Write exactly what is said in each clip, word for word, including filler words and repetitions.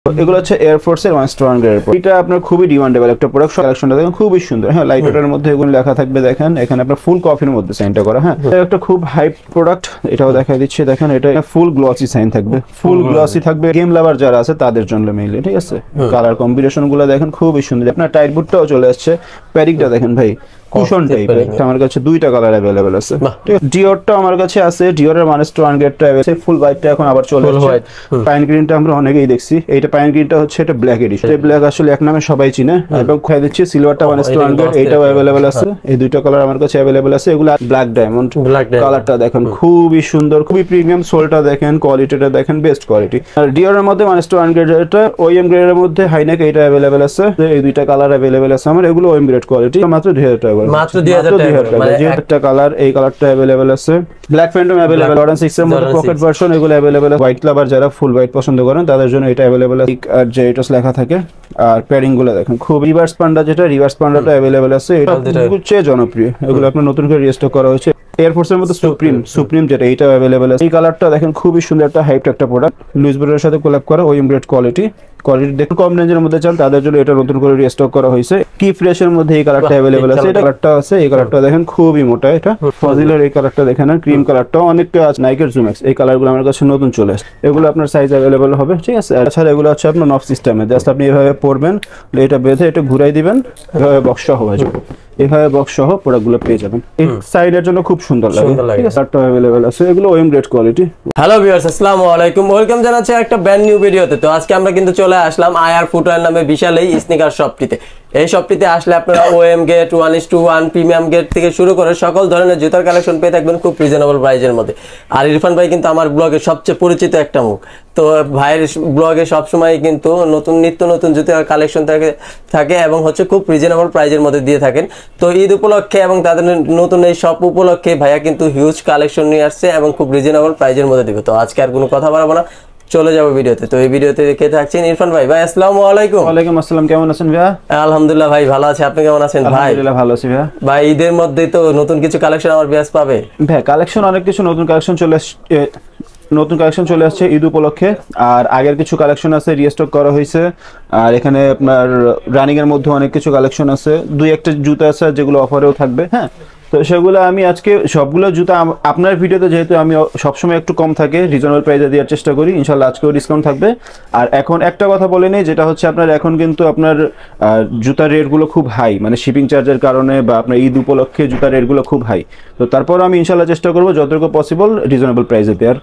এগুলো হচ্ছে এয়ার ফোর্সের ওয়ান স্টোন গ্রেড। এটা আপনার খুবই ডিমান্ডেবল একটা প্রোডাক্ট। কালেকশনটা দেখেন খুবই সুন্দর। হ্যাঁ, লাইট ওয়েটের মধ্যে এগুলো লেখা থাকবে। দেখেন এখানে আপনার ফুল কফির মধ্যে সাইনটা করা। হ্যাঁ, এটা একটা খুব হাইপ প্রোডাক্ট। এটাও দেখা দিচ্ছি। দেখেন এটা ফুল গ্লসি সাইন থাকবে, ফুল গ্লসি থাকবে। গেম লাভার যারা আছে তাদের জন্য মেইনলি, ঠিক আছে। কালার কম্বিনেশন গুলো দেখেন খুবই সুন্দর। আপনার টাইট বুটটাও চলে আসছে। প্যাডিংটা দেখেন ভাই, কুশন টাইপের। আমার কাছে দুইটা কালার अवेलेबल আছে। ঠিক আছে, ডিওরটা আমার কাছে আছে। ডিওরের মানে স্টোন গ্রেডটা আছে। ফুল হোয়াইটটা এখন আবার চলে আসছে। পাইন গ্রিনটা আমরা অনেকেই দেখছি। এইটা পাইন গ্রিনটা হচ্ছে এটা ব্ল্যাক এডিশন। এই ব্ল্যাক আসলে এক নামে সবাই চিনে। এবং খাই দিচ্ছি সিলভারটা মানে স্টোন গ্রেড, এটাও अवेलेबल আছে। এই দুইটা কালার আমার কাছে अवेलेबल আছে। এগুলো ব্ল্যাক ডায়মন্ড কালারটা দেখেন খুবই সুন্দর, খুবই প্রিমিয়াম। সোলটা দেখেন, কোয়ালিটিটা দেখেন, বেস্ট কোয়ালিটি। আর ডিওরের মধ্যে মানে স্টোন গ্রেড, এটা ওএম গ্রেডের মধ্যে হাইনেক, এটা अवेलेबल আছে। এই দুইটা কালার अवेलेबल আছে আমার। এগুলো ওএম গ্রেড কোয়ালিটি, মাত্র দুই হাজার টাকা। মাত্র দুই হাজার টাকা। মানে একটা কালার, এই কালারটা अवेलेबल আছে। Black phantom available, Jordan six এর মধ্যে পকেট ভার্সন, এগুলো अवेलेबल আছে। হোয়াইট লাভার যারা ফুল হোয়াইট পছন্দ করেন তাদের জন্য এটা अवेलेबल আছে। আর যে এটা লেখা থাকে। আর প্যাডিং গুলো দেখেন খুব রিভার্স পান্ডা, যেটা রিভার্স পান্ডাটা अवेलेबल আছে। এটা খুবই জনপ্রিয়। এগুলো আপনার নতুন করে রিস্টক করা হয়েছে। এয়ার ফোর্সের মধ্যে সুপ্রিম সুপ্রিম যেটা, এটা अवेलेबल আছে। এই কালারটা দেখেন খুবই সুন্দর, একটা হাইপ একটা প্রোডাক্ট। লুইস ভিটনের সাথে কোলাব করা, ওএম গ্রেড কোয়ালিটি। কোয়ালিটি দেখুন কম রেঞ্জের মধ্যে চান তাদের জন্য এটা নতুন করে রিস্টক করা হয়েছে। কি ফ্রেশের মধ্যে এই কালারটা अवेलेबल আছে। এটা কালারটা আছে। এই কালারটা দেখেন খুবই মোটা। এটা ফজিলের এই কালারটা দেখেন, আর ক্রিম কালারটা অনেকটা আছে। নাইকের জুমেক্স এই কালারগুলো আমার কাছে নতুন চলে আসে। এগুলো আপনার সাইজ अवेलेबल হবে, ঠিক আছে। এছাড়া এগুলো হচ্ছে আপনার নফ সিস্টেমে, জাস্ট আপনি এভাবে পরবেন, এটা বেঁধে এটা ঘুরাই দিবেন, এভাবে বক্স সহ হয়ে যাবে। এভাবে বক্স সহ প্রোডাক্টগুলো পেয়ে যাবেন। এই সাইডের জন্য খুব সুন্দর লাগে, ঠিক আছে। চারটা अवेलेबल আছে। এগুলো OEM grade quality. Hello viewers, আসসালামু আলাইকুম। ওয়েলকাম জানাচ্ছি একটা ব্র্যান্ড নিউ ভিডিওতে। তো আজকে আমরা কিন্তু চলে আসলাম আয়ার ফুটওয়্যার নামে বিশাল এই স্নিকার শপটিতে। এই শপটিতে আসলে আপনারা OEM grade, one is to one, premium grade থেকে শুরু করে সকল ধরনের জুতার কালেকশন পেয়ে থাকবেন খুব রিজনেবল প্রাইসের মধ্যে। আর ইরফান ভাই কিন্তু আমার ব্লগের সবচেয়ে পরিচিত একটা মুখ। তো ভাইয়ের ব্লগে সবসময় কিন্তু নতুন নিত্য নতুন জুতার কালেকশন থাকে থাকে এবং হচ্ছে খুব রিজনেবল প্রাইসের মধ্যে দিয়ে থাকেন। তো ঈদ উপলক্ষে এবং তাদের নতুন এই শপ উপলক্ষে ভাইয়া কিন্তু হিউজ কালেকশন নিয়ে আসছে এবং খুব রিজনেবল প্রাইসের মধ্যে দিবে। তো আজকে আর কোনো কথা বাড়াবো না, চলে যাবো ভিডিওতে। তো এই ভিডিওতে দেখে থাকছেন ইরফান ভাই। ভাই আসসালামু আলাইকুম। ওয়ালাইকুম আসসালাম, কেমন আছেন ভাইয়া? আলহামদুলিল্লাহ ভাই ভালো আছি, আপনি কেমন আছেন? ভাই আলহামদুলিল্লাহ ভালো আছি ভাইয়া। ভাই ঈদের মধ্যে তো নতুন কিছু কালেকশন আমার ব্যাস পাবে ভাই। কালেকশন অনেক কিছু নতুন কালেকশন চলে আসছে, নতুন কালেকশন চলে আসছে ঈদ উপলক্ষে। আর আগের কিছু কালেকশন আছে, রিস্টক করা হয়েছে। আর এখানে আপনার রানিং এর মধ্যে অনেক কিছু কালেকশন আছে। দুই একটা জুতা আছে যেগুলো অফারেও থাকবে। হ্যাঁ, তো সেগুলো আমি আজকে সবগুলো জুতা আপনার ভিডিওতে, যেহেতু আমি সবসময় একটু কম থাকে, রিজনেবল প্রাইসে দেওয়ার চেষ্টা করি। ইনশাল্লাহ আজকেও ডিসকাউন্ট থাকবে। আর এখন একটা কথা বলে নেই, যেটা হচ্ছে আপনার এখন কিন্তু আপনার জুতার রেটগুলো খুব হাই, মানে শিপিং চার্জের কারণে বা আপনার ঈদ উপলক্ষে জুতার রেটগুলো খুব হাই। তো তারপর আমি ইনশাল্লাহ চেষ্টা করবো যতটুকু পসিবল রিজনেবল প্রাইসে দেওয়ার।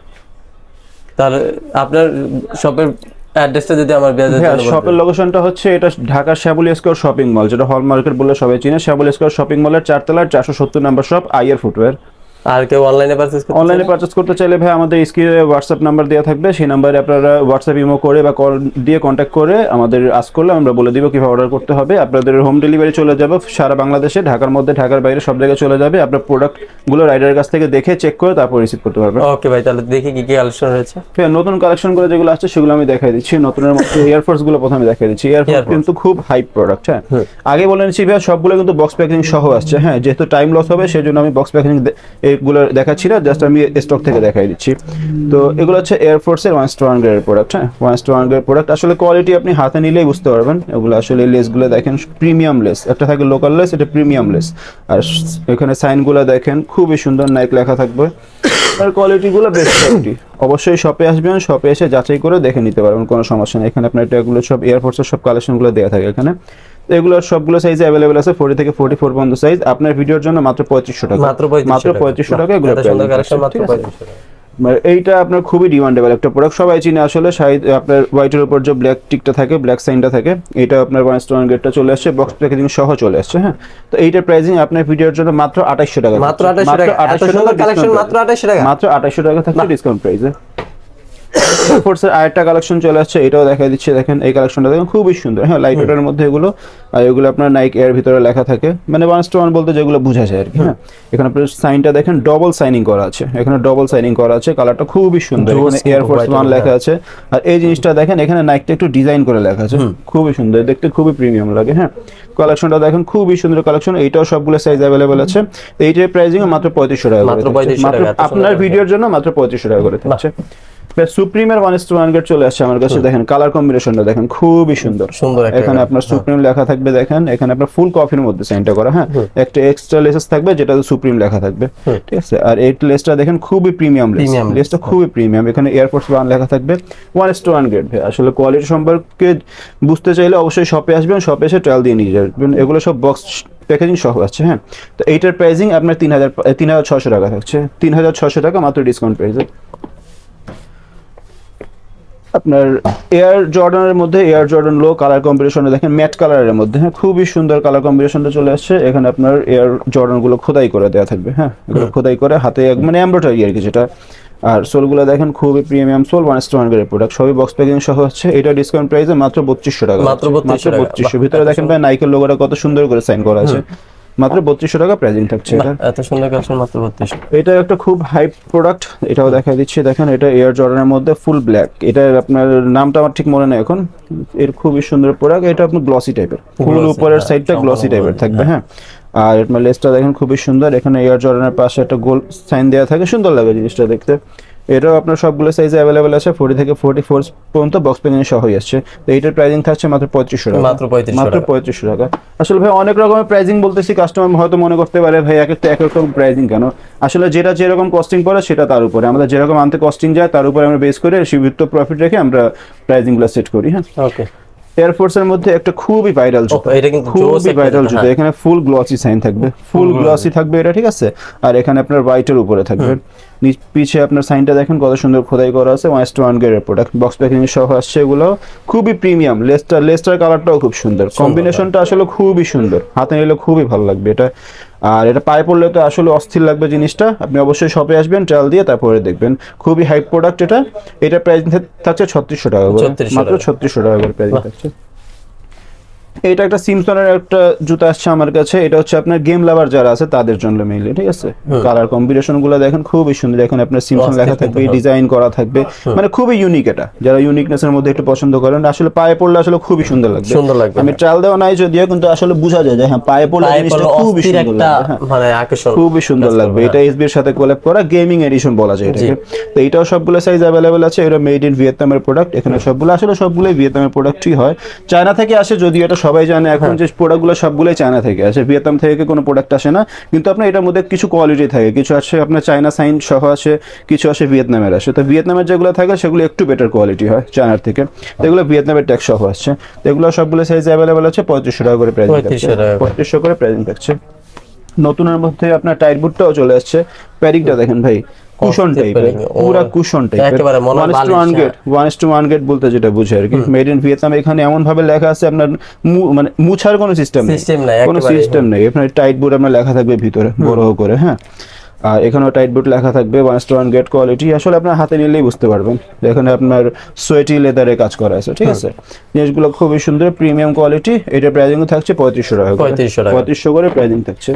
তাহলে আপনার শপের অ্যাড্রেসটা যদি আমার বিয়াদের জন্য বলতেন। শপের লোকেশনটা হচ্ছে এটা ঢাকার শ্যামলী স্কয়ার শপিং মল, যেটা হল মার্কেট বলে সবাই চিনে। শ্যামলী স্কয়ার শপিং মলের চারতলার চারশো সত্তর নম্বর শপ, আয়ার ফুটওয়্যার। আর কেউ অনলাইনে পারচেজ করতে অনলাইনে পারচেজ করতে চাইলে ভাই আমাদের স্ক্রিনে হোয়াটসঅ্যাপ নাম্বার দেওয়া থাকবে। সেই নাম্বারে আপনারা হোয়াটসঅ্যাপ ইমো করে বা কল দিয়ে কন্ট্যাক্ট করে আমাদের আস্ক করলে আমরা বলে দিব কিভাবে অর্ডার করতে হবে। আপনাদের হোম ডেলিভারি চলে যাবে সারা বাংলাদেশে, ঢাকার মধ্যে, ঢাকার বাইরে সব জায়গায় চলে যাবে। আপনার প্রোডাক্টগুলো রাইডারের কাছ থেকে দেখে চেক করে তারপর রিসিভ করতে পারবেন। ওকে ভাই, তাহলে দেখি কি কি কালেকশন রয়েছে। হ্যাঁ, নতুন কালেকশনগুলো যেগুলো আসছে সেগুলো আমি দেখাই দিচ্ছি। নতুনের মধ্যে এয়ারফোর্স গুলো প্রথমে দেখাই দিচ্ছি। এয়ারফোর্স কিন্তু খুব হাইপ প্রোডাক্ট। হ্যাঁ, আগে বলে নিচ্ছি ভাই, সবগুলো কিন্তু বক্স প্যাকিং সহ আসছে। হ্যাঁ, যেহেতু টাইম লস হবে সেই জন্য আমি বক্স প্যাকিং এগুলো দেখাচ্ছি না, জাস্ট আমি স্টক থেকে দেখাই দিচ্ছি। তো এগুলো হচ্ছে এয়ার ফোর্সের ওয়ান স্টোন গ্রেড প্রোডাক্ট। হ্যাঁ, ওয়ান স্টোন গ্রেড প্রোডাক্ট। আসলে কোয়ালিটি আপনি হাতে নিলেই বুঝতে পারবেন। এগুলো আসলে লেসগুলো দেখেন প্রিমিয়াম লেস, একটা থাকে লোকাল লেস, এটা প্রিমিয়াম লেস। আর এখানে সাইনগুলো দেখেন খুবই সুন্দর, নাইক লেখা থাকবে। আর কোয়ালিটিগুলো বেস্ট কোয়ালিটি। অবশ্যই শপে আসবেন, শপে এসে যাচাই করে দেখে নিতে পারবেন, কোনো সমস্যা নেই। এখানে আপনার এগুলো সব এয়ার ফোর্সের সব কালেকশনগুলো দেওয়া থাকে এখানে। এগুলোর সবগুলো সাইজে अवेलेबल আছে, ফর্টি থেকে ফর্টি ফোর পর্যন্ত সাইজ। আপনার ভিডিওর জন্য মাত্র পঁয়ত্রিশশো টাকা, মাত্র পঁয়ত্রিশশো টাকা এগুলো প্রাইস। এইটা আপনার খুবই ডিমান্ডেবল একটা প্রোডাক্ট, সবাই চিনে আসলে। আপনার হোয়াইটের উপর যে ব্ল্যাক টিকটা থাকে, ব্ল্যাক সাইনটা থাকে, এটা আপনার ওয়ান স্টোন গেটটা চলে আসছে, বক্স প্যাকেজিং সহ চলে আসছে। হ্যাঁ, তো এইটার প্রাইসিং আপনার ভিডিওর জন্য মাত্র আঠাইশশো টাকা, মাত্র আঠাইশশো টাকা, মাত্র আঠাইশশো টাকা, মাত্র আঠাইশশো টাকা থাকছে ডিসকাউন্ট প্রাইসে। ফোর্সের আরেকটা কালেকশন চলে আসছে, এটাও দেখাই দিচ্ছি। দেখেন এই কালেকশনটা দেখেন খুবই সুন্দর। হ্যাঁ, লাইট ওয়েটের মধ্যে এগুলো। আর এগুলো আপনার নাইক এর ভিতরে লেখা থাকে, মানে ওয়ান টু ওয়ান বলতে যেগুলো বোঝা যায় আর কি। হ্যাঁ, এখানে আপনার সাইনটা দেখেন ডবল সাইনিং করা আছে, এখানে ডবল সাইনিং করা আছে। কালারটা খুবই সুন্দর, এখানে এয়ার ফোর্স ওয়ান লেখা আছে। আর এই জিনিসটা দেখেন এখানে নাইকটা একটু ডিজাইন করে লেখা আছে, খুবই সুন্দর দেখতে, খুবই প্রিমিয়াম লাগে। হ্যাঁ, কালেকশনটা দেখেন খুবই সুন্দর কালেকশন। এইটাও সবগুলো সাইজ अवेलेबल আছে। এইটার প্রাইসিং মাত্র পঁয়ত্রিশশো টাকা, মাত্র আপনার ভিডিওর জন্য মাত্র পঁয়ত্রিশশো টাকা করে থাকছে। সুপ্রিমের one is to one grade চলে আসছে আমার কাছে। দেখেন কালার কম্বিনেশনটা দেখেন খুবই সুন্দর সুন্দর। এখানে আপনার সুপ্রিম লেখা থাকবে, দেখেন এখানে আপনার ফুল কফির মধ্যে সাইনটা করা। হ্যাঁ, একটা এক্সট্রা লেসেস থাকবে যেটা সুপ্রিম লেখা থাকবে, ঠিক আছে। আর এই লেসটা দেখেন খুবই প্রিমিয়াম লেস, লেসটা খুবই প্রিমিয়াম। এখানে এয়ারফোর্স ওয়ান লেখা থাকবে, one is to one grade. আসলে কোয়ালিটি সম্পর্কে বুঝতে চাইলে অবশ্যই শপে আসবেন, শপে এসে ট্রায়াল দিয়ে নিয়ে যাবেন। এগুলো সব বক্স প্যাকেজিং সহ আছে। হ্যাঁ, তো এইটার প্রাইসিং আপনার তিন হাজার তিন হাজার ছশো টাকা থাকছে, তিন হাজার ছশো টাকা মাত্র ডিসকাউন্ট প্রাইসে। আপনার এয়ার জর্ডানের মধ্যে এয়ার জর্ডান লো কালার কম্বিনেশনে দেখেন ম্যাট কালারের মধ্যে, হ্যাঁ খুবই সুন্দর কালার কম্বিনেশনটা চলে আসছে। এখানে আপনার এয়ার জর্ডান গুলো খোদাই করে দেওয়া থাকবে, হ্যাঁ এগুলো খোদাই করে হাতে মানে এমব্রয়ডারি আর কি যেটা। আর সোলগুলো দেখেন খুবই premium sole, one is to one grade product, সবই বক্স প্যাকিং সহ হচ্ছে। এটা ডিসকাউন্ট প্রাইসে মাত্র বত্রিশশো টাকা, মাত্র বত্রিশশো। ভিতরে দেখেন ভাই নাইকের লোগোটা কত সুন্দর করে সাইন করা আছে, মাত্র বত্রিশশো টাকা প্রাইসিং থাকছে। এটা এত সুন্দর কালেকশন মাত্র বত্রিশশো। এটা একটা খুব হাইপ প্রোডাক্ট, এটাও দেখা দিচ্ছি। দেখেন এটা এয়ার জর্ডানের মধ্যে ফুল ব্ল্যাক, এটা আপনার নামটা আমার ঠিক মনে নেই এখন। এর খুবই সুন্দর প্রোডাক্ট, এটা আপনার গ্লসি টাইপের, ফুল উপরের সাইডটা গ্লসি টাইপের থাকবে। হ্যাঁ, আর আপনার লেসটা দেখেন খুবই সুন্দর, এখানে এয়ার জর্ডানের পাশে একটা গোল সাইন দেওয়া থাকে, সুন্দর লাগে জিনিসটা দেখতে। এটাও আপনার সবগুলো সাইজে অ্যাভেলেবেল আছে, ফোর্টি থেকে ফোর্টি ফোর পর্যন্ত বক্স প্যাকিং সহই আসছে। তো এইটার প্রাইসিং থাকছে মাত্র পঁয়ত্রিশশো টাকা, মাত্র মাত্র পঁয়ত্রিশশো টাকা। আসলে ভাই অনেক রকমের প্রাইসিং বলতেছি, কাস্টমার হয়তো মনে করতে পারে ভাই এক একটা এক রকম প্রাইসিং কেন। আসলে যেটা যেরকম কস্টিং পড়ে সেটা তার উপরে, আমাদের যেরকম আনতে কস্টিং যায় তার উপরে আমরা বেস করে সীমিত প্রফিট রেখে আমরা প্রাইসিংগুলো সেট করি। হ্যাঁ, ওকে। এয়ারফোর্সের মধ্যে একটা খুবই ভাইরাল জুতো, এটা কিন্তু খুবই ভাইরাল জুতো। এখানে ফুল গ্লসি সাইন থাকবে, ফুল গ্লসি থাকবে এটা, ঠিক আছে। আর এখানে আপনার হোয়াইটের উপরে থাকবে, পিছে আপনার সাইনটা দেখেন কত সুন্দর খোদাই করা আছে, ওয়ান ইস টু ওয়ান গ্রেডের প্রোডাক্ট, বক্স প্যাকিং সহ আসছে। এগুলো খুবই প্রিমিয়াম, লেস্টার লেস্টার কালারটাও খুব সুন্দর, কম্বিনেশনটা আসলে খুবই সুন্দর, হাতে নিলে খুবই ভালো লাগবে এটা। আর এটা পায়ে পড়লে তো আসলে অস্থির লাগবে জিনিসটা। আপনি অবশ্যই শপে আসবেন, ট্রায়াল দিয়ে তারপরে দেখবেন। খুবই হাইপ প্রোডাক্ট এটা। এটা প্রাইস থাকছে ছত্রিশশো টাকা করে, মাত্র ছত্রিশশো টাকা করে প্রাইস থাকছে। এটা একটা সিমসনের একটা জুতা আসছে আমার কাছে, এটা হচ্ছে আপনার গেম লাভার যারা আছে তাদের জন্য মেইনলি, ঠিক আছে। কালার কম্বিনেশন গুলো দেখেন খুবই সুন্দর, এখানে আপনার সিমসন লেখা থাকবে, ডিজাইন করা থাকবে, মানে খুবই ইউনিক। এটা যারা ইউনিকনেস এর মধ্যে একটু পছন্দ করেন, আসলে পায়ে পড়লে আসলে খুবই সুন্দর লাগবে, সুন্দর লাগবে। আমি ট্রায়াল দেওয়া নাই যদিও, কিন্তু আসলে বোঝা যায় যে হ্যাঁ পায়ে পড়লে জিনিসটা খুবই সুন্দর লাগবে, মানে আকর্ষণ খুবই সুন্দর লাগবে। এটা এসবি এর সাথে কোল্যাব করা গেমিং এডিশন বলা যায় এটাকে। তো এটাও সবগুলো সাইজ अवेलेबल আছে, এটা মেড ইন ভিয়েতনামের প্রোডাক্ট। এখানে সবগুলো আসলে সবগুলোই ভিয়েতনামের প্রোডাক্টই হয়, চায়না থেকে আসে যদিও এটা সবাই জানে এখন যে প্রোডাক্টগুলো সবগুলোই চায়না থেকে আসে, ভিয়েতনাম থেকে কোনো প্রোডাক্ট আসে না। কিন্তু আপনার এটার মধ্যে কিছু কোয়ালিটি থাকে, কিছু আসে আপনার চায়না সাইন সহ আসে, কিছু আসে ভিয়েতনামের আসে। তো ভিয়েতনামের যেগুলো থাকে সেগুলো একটু বেটার কোয়ালিটি হয় চায়নার থেকে, এগুলো ভিয়েতনামের ট্যাগ সহ আসছে। তো এগুলো সবগুলো সাইজ অ্যাভেলেবেল আছে, পঁয়ত্রিশশো টাকা করে প্রাইস থাকছে, পঁয়ত্রিশশো করে প্রাইস থাকছে। নতুনের মধ্যে আপনার টাইট বুটটাও চলে আসছে, প্যাডিংটা দেখেন ভাই কুশন টাইপের, পুরো কুশন টাইপের, one is to one grade, one is to one grade বলতে যেটা বুঝে আর কি, মেড ইন ভিয়েতনাম। এখানে এমন ভাবে লেখা আছে আপনার মানে মুছার কোনো সিস্টেম নেই, কোনো সিস্টেম নেই। আপনার টাইট বুট আপনার লেখা থাকবে ভিতরে বড় করে। হ্যাঁ, আর এখানেও টাইট বুট লেখা থাকবে, one is to one grade quality. আসলে আপনার হাতে নিলেই বুঝতে পারবেন, এখানে আপনার সোয়েটি লেদারে কাজ করা আছে, ঠিক আছে। জিনিসগুলো খুবই সুন্দর, প্রিমিয়াম কোয়ালিটি। এটা প্রাইসিং থাকছে পঁয়ত্রিশশো টাকা, পঁয়ত্রিশশো করে প্রাইসিং থাকছে।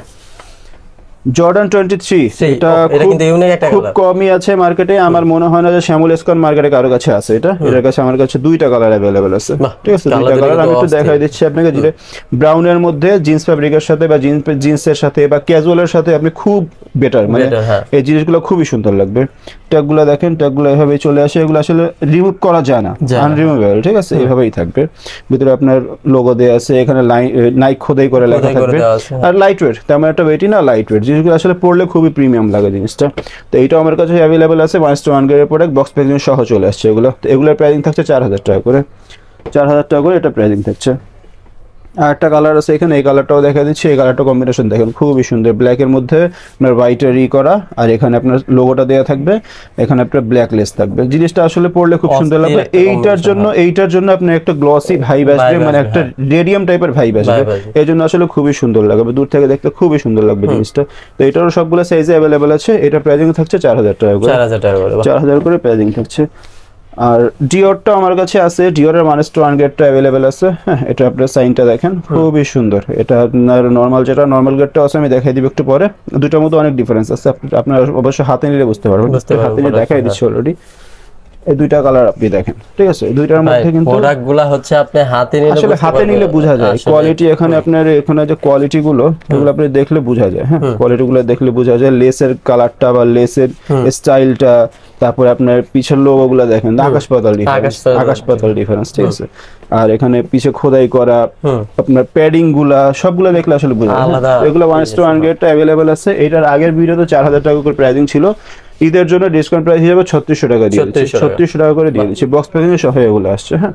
জর্ডান টোয়েন্টি থ্রি, এটা খুব কমই আছে মার্কেটে, আমার মনে হয় না যে শ্যামলী স্কন মার্কেটে কারো কাছে আছে এটা। এর কাছে আমার কাছে দুইটা কালার अवेलेबल আছে, ঠিক আছে, দুইটা কালার আমি একটু দেখাই দিচ্ছি আপনাকে। যেটা ব্রাউনের মধ্যে জিন্স ফ্যাব্রিকের সাথে বা জিন্স জিন্সের সাথে বা ক্যাজুয়ালের সাথে আপনি খুব বেটার, মানে এই জিনিসগুলো খুবই সুন্দর লাগবে। ট্যাগগুলো দেখেন, ট্যাগগুলো এভাবেই চলে আসে, এগুলো আসলে রিমুভ করা যায় না, আনরিমুভেবল, ঠিক আছে, এইভাবেই থাকবে। ভিতরে আপনার লোগো দেয়া আছে, এখানে নাইক খোদাই করে লেখা থাকবে। আর লাইট ওয়েট, তেমন একটা ওয়েটই না, লাইট ওয়েট, জিনিসগুলো আসলে পড়লে খুবই প্রিমিয়াম লাগে জিনিসটা। তো এইটাও আমার কাছে অ্যাভেলেবেল আছে, ওয়ান ইস টু ওয়ান গ্রেডের প্রোডাক্ট, বক্স প্যাকিং সহ চলে আসছে এগুলো। তো এগুলোর প্রাইসিং থাকছে চার হাজার টাকা করে, চার হাজার টাকা করে এটা প্রাইসিং থাকছে। আর একটা কালার আছে এখানে, এই কালারটাও দেখা দিচ্ছি। এই কালারটা কম্বিনেশন দেখেন খুবই সুন্দর, ব্ল্যাকের মধ্যে আপনার হোয়াইটের ই করা, আর এখানে আপনার লোগোটা দেওয়া থাকবে, এখানে আপনার ব্ল্যাক লেস থাকবে। জিনিসটা আসলে পড়লে খুব সুন্দর লাগবে। এইটার জন্য এইটার জন্য আপনার একটা গ্লসি ভাইব আসবে, মানে একটা রেডিয়াম টাইপের ভাইব আসবে, এই জন্য আসলে খুবই সুন্দর লাগবে, দূর থেকে দেখতে খুবই সুন্দর লাগবে জিনিসটা। তো এটারও সবগুলো সাইজে অ্যাভেলেবেল আছে। এটা প্রাইসিং থাকছে চার হাজার টাকা করে, চার হাজার টাকা করে, চার হাজার করে প্রাইসিং থাকছে। আর ডিওরটা আমার কাছে আছে, ডিওরের ওয়ান ইস টু ওয়ান গেটটা অ্যাভেলেবেল আছে। হ্যাঁ, এটা আপনার সাইনটা দেখেন খুবই সুন্দর। এটা আপনার নর্মাল যেটা নর্মাল গেটটা আছে আমি দেখাই দিব একটু পরে, দুটোর মধ্যে অনেক ডিফারেন্স আছে, আপনার অবশ্যই হাতে নিলে বুঝতে পারবেন। হাতে নিয়ে দেখাই দিচ্ছি অলরেডি। এই দুইটা কালার আপনি দেখেন, ঠিক আছে? এই দুইটার মধ্যে কিন্তু প্রোডাক্টগুলো হচ্ছে আপনি হাতে নিলে আসলে হাতে নিলে বোঝা যায় কোয়ালিটি। এখানে আপনার এখানে যে কোয়ালিটি গুলো এগুলো আপনি দেখলে বোঝা যায়, হ্যাঁ কোয়ালিটি গুলো দেখলে বোঝা যায়, লেসের কালারটা বা লেসের স্টাইলটা, তারপরে আপনার পিছের লোগো গুলো দেখেন, আকাশ পাতাল ডিফারেন্স, আকাশ পাতাল ডিফারেন্স, ঠিক আছে? আর এখানে পিছে খোদাই করা আপনার প্যাডিং গুলা সবগুলো দেখলে আসলে বোঝা যায়। এগুলো ওয়ান টু ওয়ান গ্রেডটা अवेलेबल আছে। এটার আগের ভিডিওতে চার হাজার টাকা করে প্রাইসিং ছিল, ঈদের জন্য ডিসকাউন্ট প্রাইস হিসেবে ছত্রিশশো টাকা দিয়ে দিচ্ছি, ছত্রিশশো টাকা করে দিয়ে দিচ্ছি, বক্স প্যাকিং সহ এগুলো আসছে। হ্যাঁ,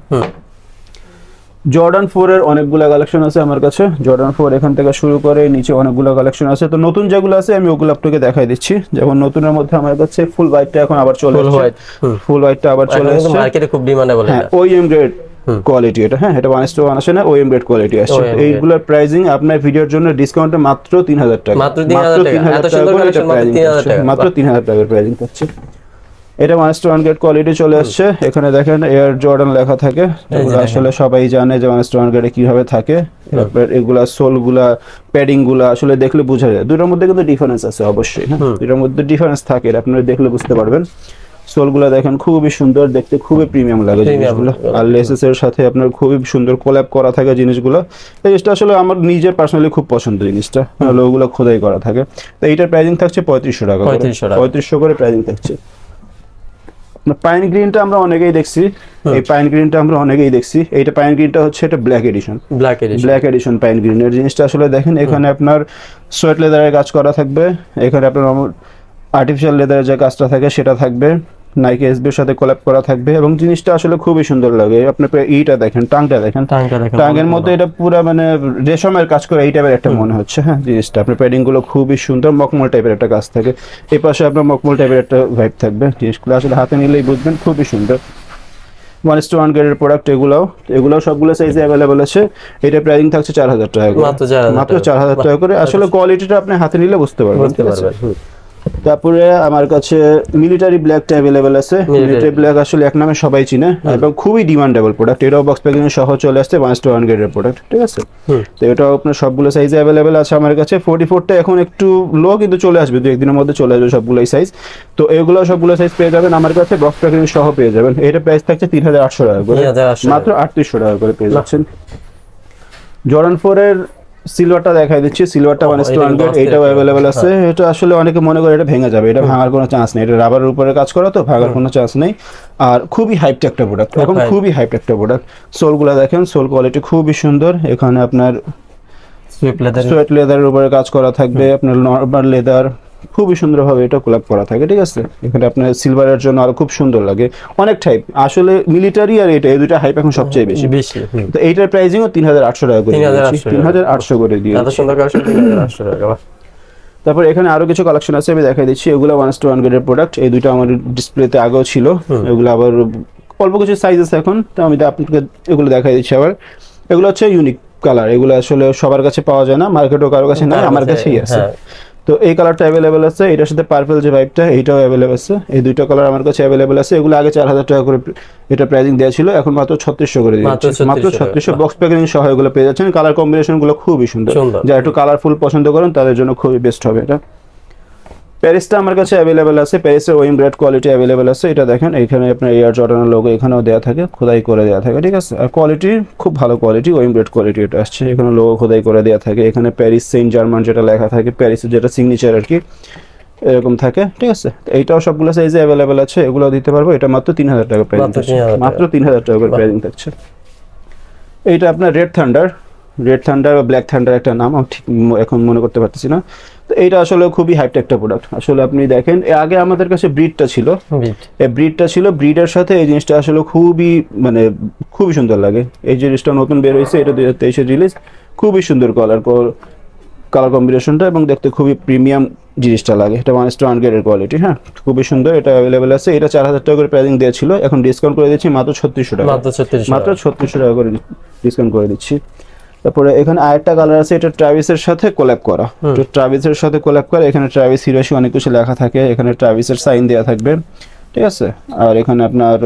জর্ডান ফোর এর অনেকগুলো কালেকশন আছে আমার কাছে। জর্ডান ফোর এখান থেকে শুরু করে নিচে অনেকগুলো কালেকশন আছে। তো নতুন যেগুলো আছে আমি ওগুলো আপনাকে দেখাই দিচ্ছি। যেমন নতুনের মধ্যে আমার কাছে ফুল হোয়াইটটা এখন আবার চলে আসছে, ফুল হোয়াইটটা আবার চলে আসছে, মার্কেটে খুব ডিমান্ডেবল। হ্যাঁ, ওএম গ্রেড কোয়ালিটি এটা, হ্যাঁ এটা ওয়ান টু ওয়ান আসে না, ওএম গ্রেড কোয়ালিটি আসছে। এইগুলোর প্রাইসিং আপনার ভিডিওর জন্য ডিসকাউন্টে মাত্র তিন হাজার টাকা, মাত্র তিন হাজার টাকা, এত সুন্দর কালেকশন মাত্র তিন হাজার টাকা, মাত্র তিন হাজার টাকার প্রাইসিং পাচ্ছে। এটা one to one grade quality চলে আসছে। এখানে দেখেন এয়ার জর্ডান লেখা থাকে, যেগুলো আসলে সবাই জানে যে ওয়ান টু ওয়ান গ্রেডে কিভাবে থাকে। তারপর এগুলা সোলগুলা প্যাডিং গুলা আসলে দেখলে বোঝা যায়। দুটোর মধ্যে কিন্তু ডিফারেন্স আছে অবশ্যই, হ্যাঁ দুটোর মধ্যে ডিফারেন্স থাকে, এটা আপনারা দেখলে বুঝতে পারবেন। সোলগুলা দেখেন খুবই সুন্দর দেখতে, খুবই প্রিমিয়াম লাগে জিনিসগুলো। আর লেসেস এর সাথে আপনার খুবই সুন্দর কোল্যাব করা থাকে জিনিসগুলো। এই জিনিসটা আসলে আমার নিজের পার্সোনালি খুব পছন্দ জিনিসটা, লোগোগুলো খোদাই করা থাকে। তো এইটার প্রাইসিং থাকছে পঁয়ত্রিশশো টাকা, পঁয়ত্রিশশো করে প্রাইসিং থাকছে। পাইন গ্রিনটা আমরা অনেকেই দেখছি, এই পাইন গ্রিনটা আমরা অনেকেই দেখছি। এইটা পাইন গ্রিনটা হচ্ছে এটা black edition, black edition black edition pine গ্রিনের জিনিসটা আসলে দেখেন। এখানে আপনার সোয়েট লেদারের কাজ করা থাকবে, এখানে আপনার আর্টিফিশিয়াল লেদারের যে কাজটা থাকে সেটা থাকবে, নাইকি এসবির সাথে কোল্যাব করা থাকবে এবং জিনিসটা আসলে খুবই সুন্দর লাগে। আপনার এইটা দেখেন, টাংটা দেখেন, টাংয়ের মধ্যে এটা পুরো মানে রেশমের কাজ করে এই টাইপের একটা মনে হচ্ছে, হ্যাঁ জিনিসটা। আপনার প্যাডিং গুলো খুবই সুন্দর, মকমল টাইপের একটা কাজ থাকে, এই পাশে আপনার মকমল টাইপের একটা ভাইব থাকবে। জিনিসগুলো আসলে হাতে নিলেই বুঝবেন খুবই সুন্দর। ওয়ান টু ওয়ান গ্রেডের প্রোডাক্ট এগুলাও, এগুলাও সবগুলো সাইজে অ্যাভেলেবল আছে। এটা প্রাইসিং থাকছে চার হাজার টাকা করে, মাত্র চার হাজার টাকা করে। আসলে কোয়ালিটিটা আপনি হাতে নিলে বুঝতে পারবেন। তারপরে আমার কাছে মিলিটারি ব্ল্যাকটা अवेलेबल আছে। মিলিটারি ব্ল্যাক আসলে এক নামে সবাই চিনে এবং খুবই ডিমান্ডেবল প্রোডাক্ট। এটাও বক্স প্যাকিং সহ চলে আসছে, ওয়ান টু ওয়ান গ্রেডের প্রোডাক্ট, ঠিক আছে? তো এটাও আপনার সবগুলো সাইজে अवेलेबल আছে আমার কাছে। ফোর্টি ফোরটা এখন একটু লো, কিন্তু চলে আসবে, দু একদিনের মধ্যে চলে আসবে সবগুলোই সাইজ। তো এগুলো সবগুলো সাইজ পেয়ে যাবেন আমার কাছে, বক্স প্যাকিং সহ পেয়ে যাবেন। এটা প্রাইস থাকছে তিন হাজার আটশো টাকা করে, মাত্র আটত্রিশশো টাকা করে পেয়ে যাচ্ছেন। জর্ডান ফোর এর সিলভারটা দেখাই দিচ্ছি, সিলভারটা ওয়ান টু ওয়ান গ্রেড, এটাও अवेलेबल আছে। এটা আসলে অনেকে মনে করে এটা ভেঙে যাবে, এটা ভাঙার কোনো চান্স নেই, এটা রাবারের উপরে কাজ করা তো ভাঙার কোনো চান্স নেই। আর খুবই হাইপড একটা প্রোডাক্ট, এখন খুবই হাইপড একটা প্রোডাক্ট। সোলগুলো দেখেন, সোল কোয়ালিটি খুবই সুন্দর। এখানে আপনার সোয়েট লেদারের উপরে কাজ করা থাকবে, আপনার নরমাল লেদার খুবই সুন্দরভাবে এটা কোল্যাব করা থাকে, ঠিক আছে? এখানে আপনার সিলভারের জন্য আরো খুব সুন্দর লাগে, অনেক টাইপ আসলে মিলিটারি আর এটা এই দুইটা হাইপ এখন সবচেয়ে বেশি বেশি। তো এইটার প্রাইসিংও তিন হাজার আটশো টাকা করে, তিন হাজার আটশো করে দিয়ে এত সুন্দর কালেকশন, তিন হাজার আটশো টাকা। তারপর এখানে আরো কিছু কালেকশন আছে, আমি দেখাই দিচ্ছি। এগুলো ওয়ান টু ওয়ান গ্রেডের প্রোডাক্ট, এই দুটো আমার ডিসপ্লেতে আগেও ছিল, এগুলো আবার অল্প কিছু সাইজ আছে এখন, তো আমি আপনাকে এগুলো দেখাই দিচ্ছি আবার। এগুলো হচ্ছে ইউনিক কালার, এগুলো আসলে সবার কাছে পাওয়া যায় না, মার্কেটও কারো কাছে নাই, আমার কাছেই আছে। তো এই কালারটা अवेलेबल আছে, এটার সাথে পার্পল যে ভাইবটা এইটাও अवेलेबल আছে। এই দুইটা কালার আমার কাছে अवेलेबल আছে। এগুলো আগে চার হাজার টাকা করে এটা প্রাইসিং দেওয়া ছিল, এখন মাত্র ছত্রিশশো করে দিয়েছে, মাত্র ছত্রিশশো। বক্স প্যাকিং সহ এগুলো পেয়ে যাচ্ছেন। কালার কম্বিনেশন গুলো খুবই সুন্দর, যারা একটু কালারফুল পছন্দ করেন তাদের জন্য খুবই বেস্ট হবে এটা। প্যারিসটা আমার কাছে अवेलेबल আছে, প্যারিসের ওএম গ্রেড কোয়ালিটি अवेलेबल আছে। এটা দেখেন, এখানে আপনার এয়ার জর্ডানের লোগো এখানেও দেওয়া থাকে, খোদাই করে দেওয়া থাকে, ঠিক আছে? আর কোয়ালিটি খুব ভালো কোয়ালিটি, ওএম গ্রেড কোয়ালিটি এটা আসছে। এখানে লোগো খোদাই করে দেওয়া থাকে, এখানে প্যারিস সেন্ট জার্মান যেটা লেখা থাকে, প্যারিসের যেটা সিগনেচার আর কি, এরকম থাকে, ঠিক আছে? এইটাও সবগুলো সাইজে अवेलेबल আছে, এগুলো দিতে পারবো। এটা মাত্র তিন হাজার টাকা প্রাইসিং থাকছে, মাত্র তিন হাজার টাকা করে প্রাইসিং থাকছে। এইটা আপনার রেড থান্ডার, রেড থান্ডার বা ব্ল্যাক থান্ডার একটা নাম, আমি ঠিক এখন মনে করতে পারতেছি না। তো এইটা আসলে খুবই হাইপড একটা প্রোডাক্ট। আসলে আপনি দেখেন, আগে আমাদের কাছে ব্রিডটা ছিল, এই ব্রিডটা ছিল, ব্রিডের সাথে এই জিনিসটা আসলে খুবই মানে খুবই সুন্দর লাগে। এই জিনিসটা নতুন বের হয়েছে, এটা দুই হাজার তেইশে রিলিজ, খুবই সুন্দর কালার কালার কম্বিনেশনটা এবং দেখতে খুবই প্রিমিয়াম জিনিসটা লাগে। এটা ওয়ান টু ওয়ান গ্রেডের কোয়ালিটি, হ্যাঁ খুবই সুন্দর। এটা अवेलेबल আছে। এটা চার হাজার টাকা করে প্রাইসিং দেওয়া ছিল, এখন ডিসকাউন্ট করে দিচ্ছি মাত্র ছত্রিশশো টাকা, মাত্র ছত্রিশশো টাকা করে ডিসকাউন্ট করে দিচ্ছি। তারপরে এখানে আরেকটা কালার আছে, এটা ট্রাভিসের সাথে কোল্যাব করা, তো ট্রাভিসের সাথে কোল্যাব করা। এখানে ট্রাভিস হিরোশি অনেক কিছু লেখা থাকে, এখানে ট্রাভিসের সাইন দেওয়া থাকবে, ঠিক আছে? আর এখানে আপনার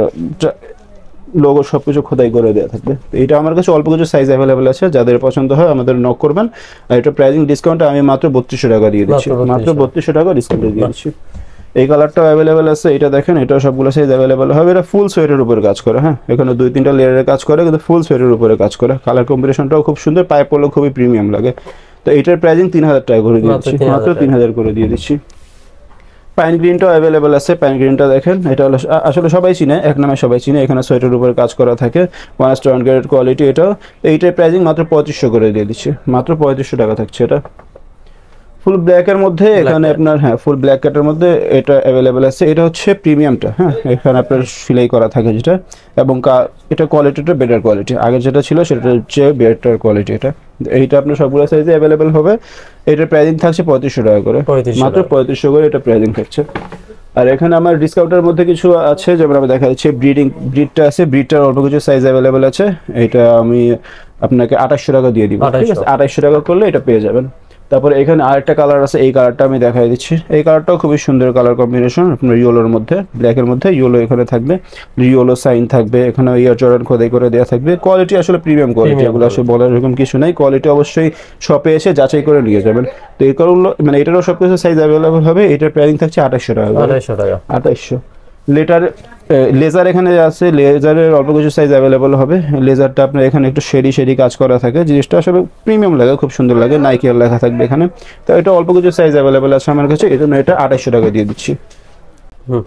লোগো সবকিছু খোদাই করে দেওয়া থাকবে। তো এটা আমার কাছে অল্প কিছু সাইজ अवेलेबल আছে, যাদের পছন্দ হয় আমাদের নক করবেন। আর এটা প্রাইসিং ডিসকাউন্ট আমি মাত্র বত্রিশশো টাকা দিয়ে দিচ্ছি, মাত্র বত্রিশশো টাকা ডিসকাউন্ট দিয়ে দিচ্ছি। এই কালারটাও অ্যাভেলেবেল আছে, এটা দেখেন, এটা সবগুলো সাইজ অ্যাভেলেবেল হবে। এটা ফুল সোয়েটের উপরে কাজ করে, হ্যাঁ, এখানে দুই তিনটা লেয়ারের কাজ করে, কিন্তু ফুল সোয়েটের উপরে কাজ করে। কালার কম্বিনেশনটাও খুব সুন্দর, পায়ে পরলেও খুবই প্রিমিয়াম লাগে। তো এটার প্রাইসিং তিন হাজার টাকা করে দিয়ে দিচ্ছি, মাত্র তিন হাজার করে দিয়ে দিচ্ছি। পাইন গ্রিনটাও অ্যাভেলেবেল আছে। পাইন গ্রিনটা দেখেন, এটা হলো আসলে সবাই চিনে, এক নামে সবাই চিনে, এখানে সোয়েটারের উপরে কাজ করা থাকে, ওয়ান স্টার গ্রেড কোয়ালিটি। এটাও এইটার প্রাইসিং মাত্র পঁয়ত্রিশশো করে দিয়ে দিচ্ছি, মাত্র পঁয়ত্রিশশো টাকা থাকছে। এটা ফুল ব্ল্যাকের মধ্যে, এখানে আপনার হ্যাঁ ফুল ব্ল্যাক কাটের মধ্যে এটা অ্যাভেলেবেল আছে। এটা হচ্ছে প্রিমিয়ামটা, হ্যাঁ, এখানে আপনার সেলাই করা থাকে যেটা, এবং এটা কোয়ালিটিটা বেটার কোয়ালিটি, আগে যেটা ছিল সেটা হচ্ছে বেটার কোয়ালিটি। এটা এইটা আপনার সবগুলো সাইজে অ্যাভেলেবেল হবে। এটার প্রাইসিং থাকছে পঁয়ত্রিশশো টাকা করে, মাত্র পঁয়ত্রিশশো করে এটা প্রাইসিং থাকছে। আর এখানে আমার ডিসকাউন্টের মধ্যে কিছু আছে, যেমন আমি দেখা যাচ্ছে ব্রিডিং ব্রিডটা আছে, ব্রিডটার অল্প কিছু সাইজ অ্যাভেলেবেল আছে। এটা আমি আপনাকে আঠাশশো টাকা দিয়ে দিব, ঠিক আছে, আঠাশশো টাকা করলে এটা পেয়ে যাবেন। তারপরে এখানে আরেকটা কালার আছে, এই কালারটা আমি দেখাই দিচ্ছি। এই কালারটাও খুবই সুন্দর কালার কম্বিনেশন, আপনার ইয়েলোর মধ্যে, ব্ল্যাকের মধ্যে ইয়েলো এখানে থাকবে, ইয়েলো সাইন থাকবে, এখানে ইয়ার জর্ডান খোদাই করে দেওয়া থাকবে। কোয়ালিটি আসলে প্রিমিয়াম কোয়ালিটি, এগুলো আসলে বলার এরকম কিছু নাই। কোয়ালিটি অবশ্যই শপে এসে যাচাই করে নিয়ে যাবেন। তো এই কারণগুলো মানে এটারও সব কিছু সাইজ অ্যাভেলেবল হবে। এটার প্রাইসিং থাকছে আঠাশশো টাকা, আঠাশশো টাকা, আঠাশশো। লেটার লেজার এখানে আছে, লেজারের অল্প কিছু সাইজ অ্যাভেলেবল হবে। লেজারটা আপনার এখানে একটু শেডি শেডি কাজ করা থাকে, জিনিসটা আসলে প্রিমিয়াম লাগে, খুব সুন্দর লাগে, নাইকি এর লেখা থাকবে এখানে। তো এটা অল্প কিছু সাইজ অ্যাভেলেবল আছে আমার কাছে, এই জন্য এটা আঠাশশো টাকা দিয়ে দিচ্ছি। হুম,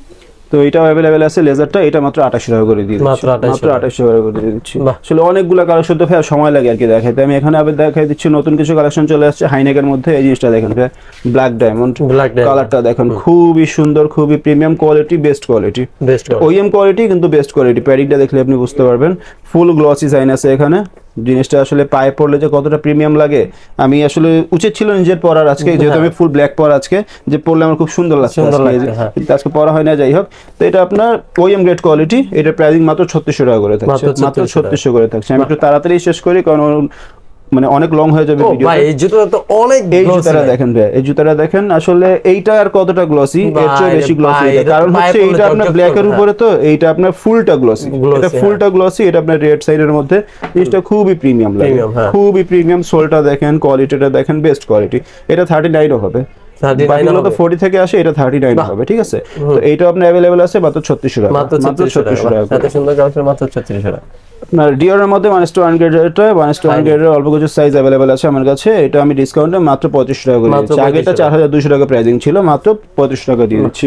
তো এটাও অ্যাভেলেবেল আছে লেজারটা, এটা মাত্র আঠাশশো টাকা করে দিয়ে দিচ্ছি, মাত্র আঠাশশো টাকা করে দিয়ে দিচ্ছি। আসলে অনেকগুলো কালেকশন তো ভাই সময় লাগে আর কি দেখাইতে। আমি এখানে আবার দেখাই দিচ্ছি নতুন কিছু কালেকশন চলে আসছে হাইনেকের মধ্যে। এই জিনিসটা দেখেন ভাই, ব্ল্যাক ডায়মন্ড কালারটা দেখেন, খুবই সুন্দর, খুবই premium quality, best quality, OEM quality কিন্তু বেস্ট কোয়ালিটি। প্যাডিংটা দেখলে আপনি বুঝতে পারবেন, ফুল গ্লসি সাইন আছে এখানে। জিনিসটা আসলে পায়ে পড়লে যে কতটা প্রিমিয়াম লাগে, আমি আসলে উচিত ছিল নিজের পরার আজকে, যেহেতু আমি ফুল ব্ল্যাক পরা আজকে, যে পরলে আমার খুব সুন্দর লাগছে, কিন্তু আজকে পরা হয় না, যাই হোক। তো এটা আপনার ওএম গ্রেড কোয়ালিটি, এটার প্রাইসিং মাত্র ছত্রিশশো টাকা করে থাকছে, মাত্র ছত্রিশশো করে থাকছে। আমি একটু তাড়াতাড়ি শেষ করি, কারণ মানে অনেক লং হয়ে যাবে ভিডিও। ভাই এই জুতোটা তো অনেক, এই জুতাটা দেখেন ভাই, এই জুতাটা দেখেন, আসলে এইটা আর কতটা গ্লসি, এর চেয়ে বেশি গ্লসি এটা, কারণ হচ্ছে এইটা আপনার ব্ল্যাক এর উপরে, তো এইটা আপনার ফুলটা গ্লসি, এটা ফুলটা গ্লসি, এটা আপনার রেড সাইডের মধ্যে। জিনিসটা খুবই প্রিমিয়াম লাগে, খুবই প্রিমিয়াম। সোলটা দেখেন, কোয়ালিটিটা দেখেন, বেস্ট কোয়ালিটি। এটা থার্টি নাইনও হবে, বাকিগুলো তো ফর্টি থেকে আসে, এটা থার্টি নাইন হবে, ঠিক আছে। তো এইটা আপনার অ্যাভেলেবেল আছে মাত্র ছত্রিশশো টাকা, মাত্র ছত্রিশশো টাকা, এত সুন্দর কালেকশন, মাত্র ছত্রিশশো টাকা। আপনার ডিওরের মধ্যে ওয়ান টু ওয়ান গ্রেডেরটা, ওয়ান টু ওয়ান গ্রেডের অল্প কিছু সাইজ অ্যাভেলেবেল আছে আমার কাছে। এটা আমি ডিসকাউন্টে মাত্র পঁয়ত্রিশশো টাকা করে দিচ্ছি, আগেটা চার হাজার দুশো টাকা প্রাইসিং ছিল, মাত্র পঁয়ত্রিশশো টাকা দিয়ে দিচ্ছি।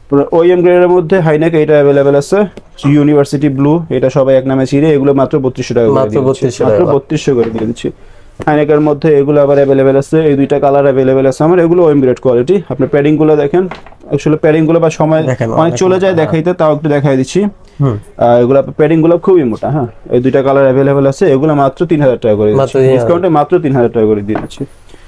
ওএম গ্রেডের মধ্যে হাইনেক এটা অ্যাভেলেবেল আছে, ইউনিভার্সিটি ব্লু, এটা সবাই এক নামে চিনে, এগুলো মাত্র বত্রিশশো টাকা করে দিচ্ছি, মাত্র বত্রিশশো করে দিয়ে দিচ্ছি। হাইনেকের মধ্যে এগুলো আবার অ্যাভেলেবেল আছে, এই দুইটা কালার অ্যাভেলেবেল আছে আমার, এগুলো ওএম গ্রেড কোয়ালিটি। আপনার প্যাডিং গুলো দেখেন, আসলে প্যাডিং গুলো বা সময় অনেক চলে যায় দেখাইতে, তাও একটু দেখাই দিচ্ছি। এগুলো প্যাডিং গুলো খুবই মোটা, হ্যাঁ, এই দুইটা কালার অ্যাভেলেবেল আছে, এগুলো মাত্র তিন হাজার টাকা করে দিচ্ছি, ডিসকাউন্টে মাত্র তিন হাজার টাকা করে দিয়ে দিচ্ছি।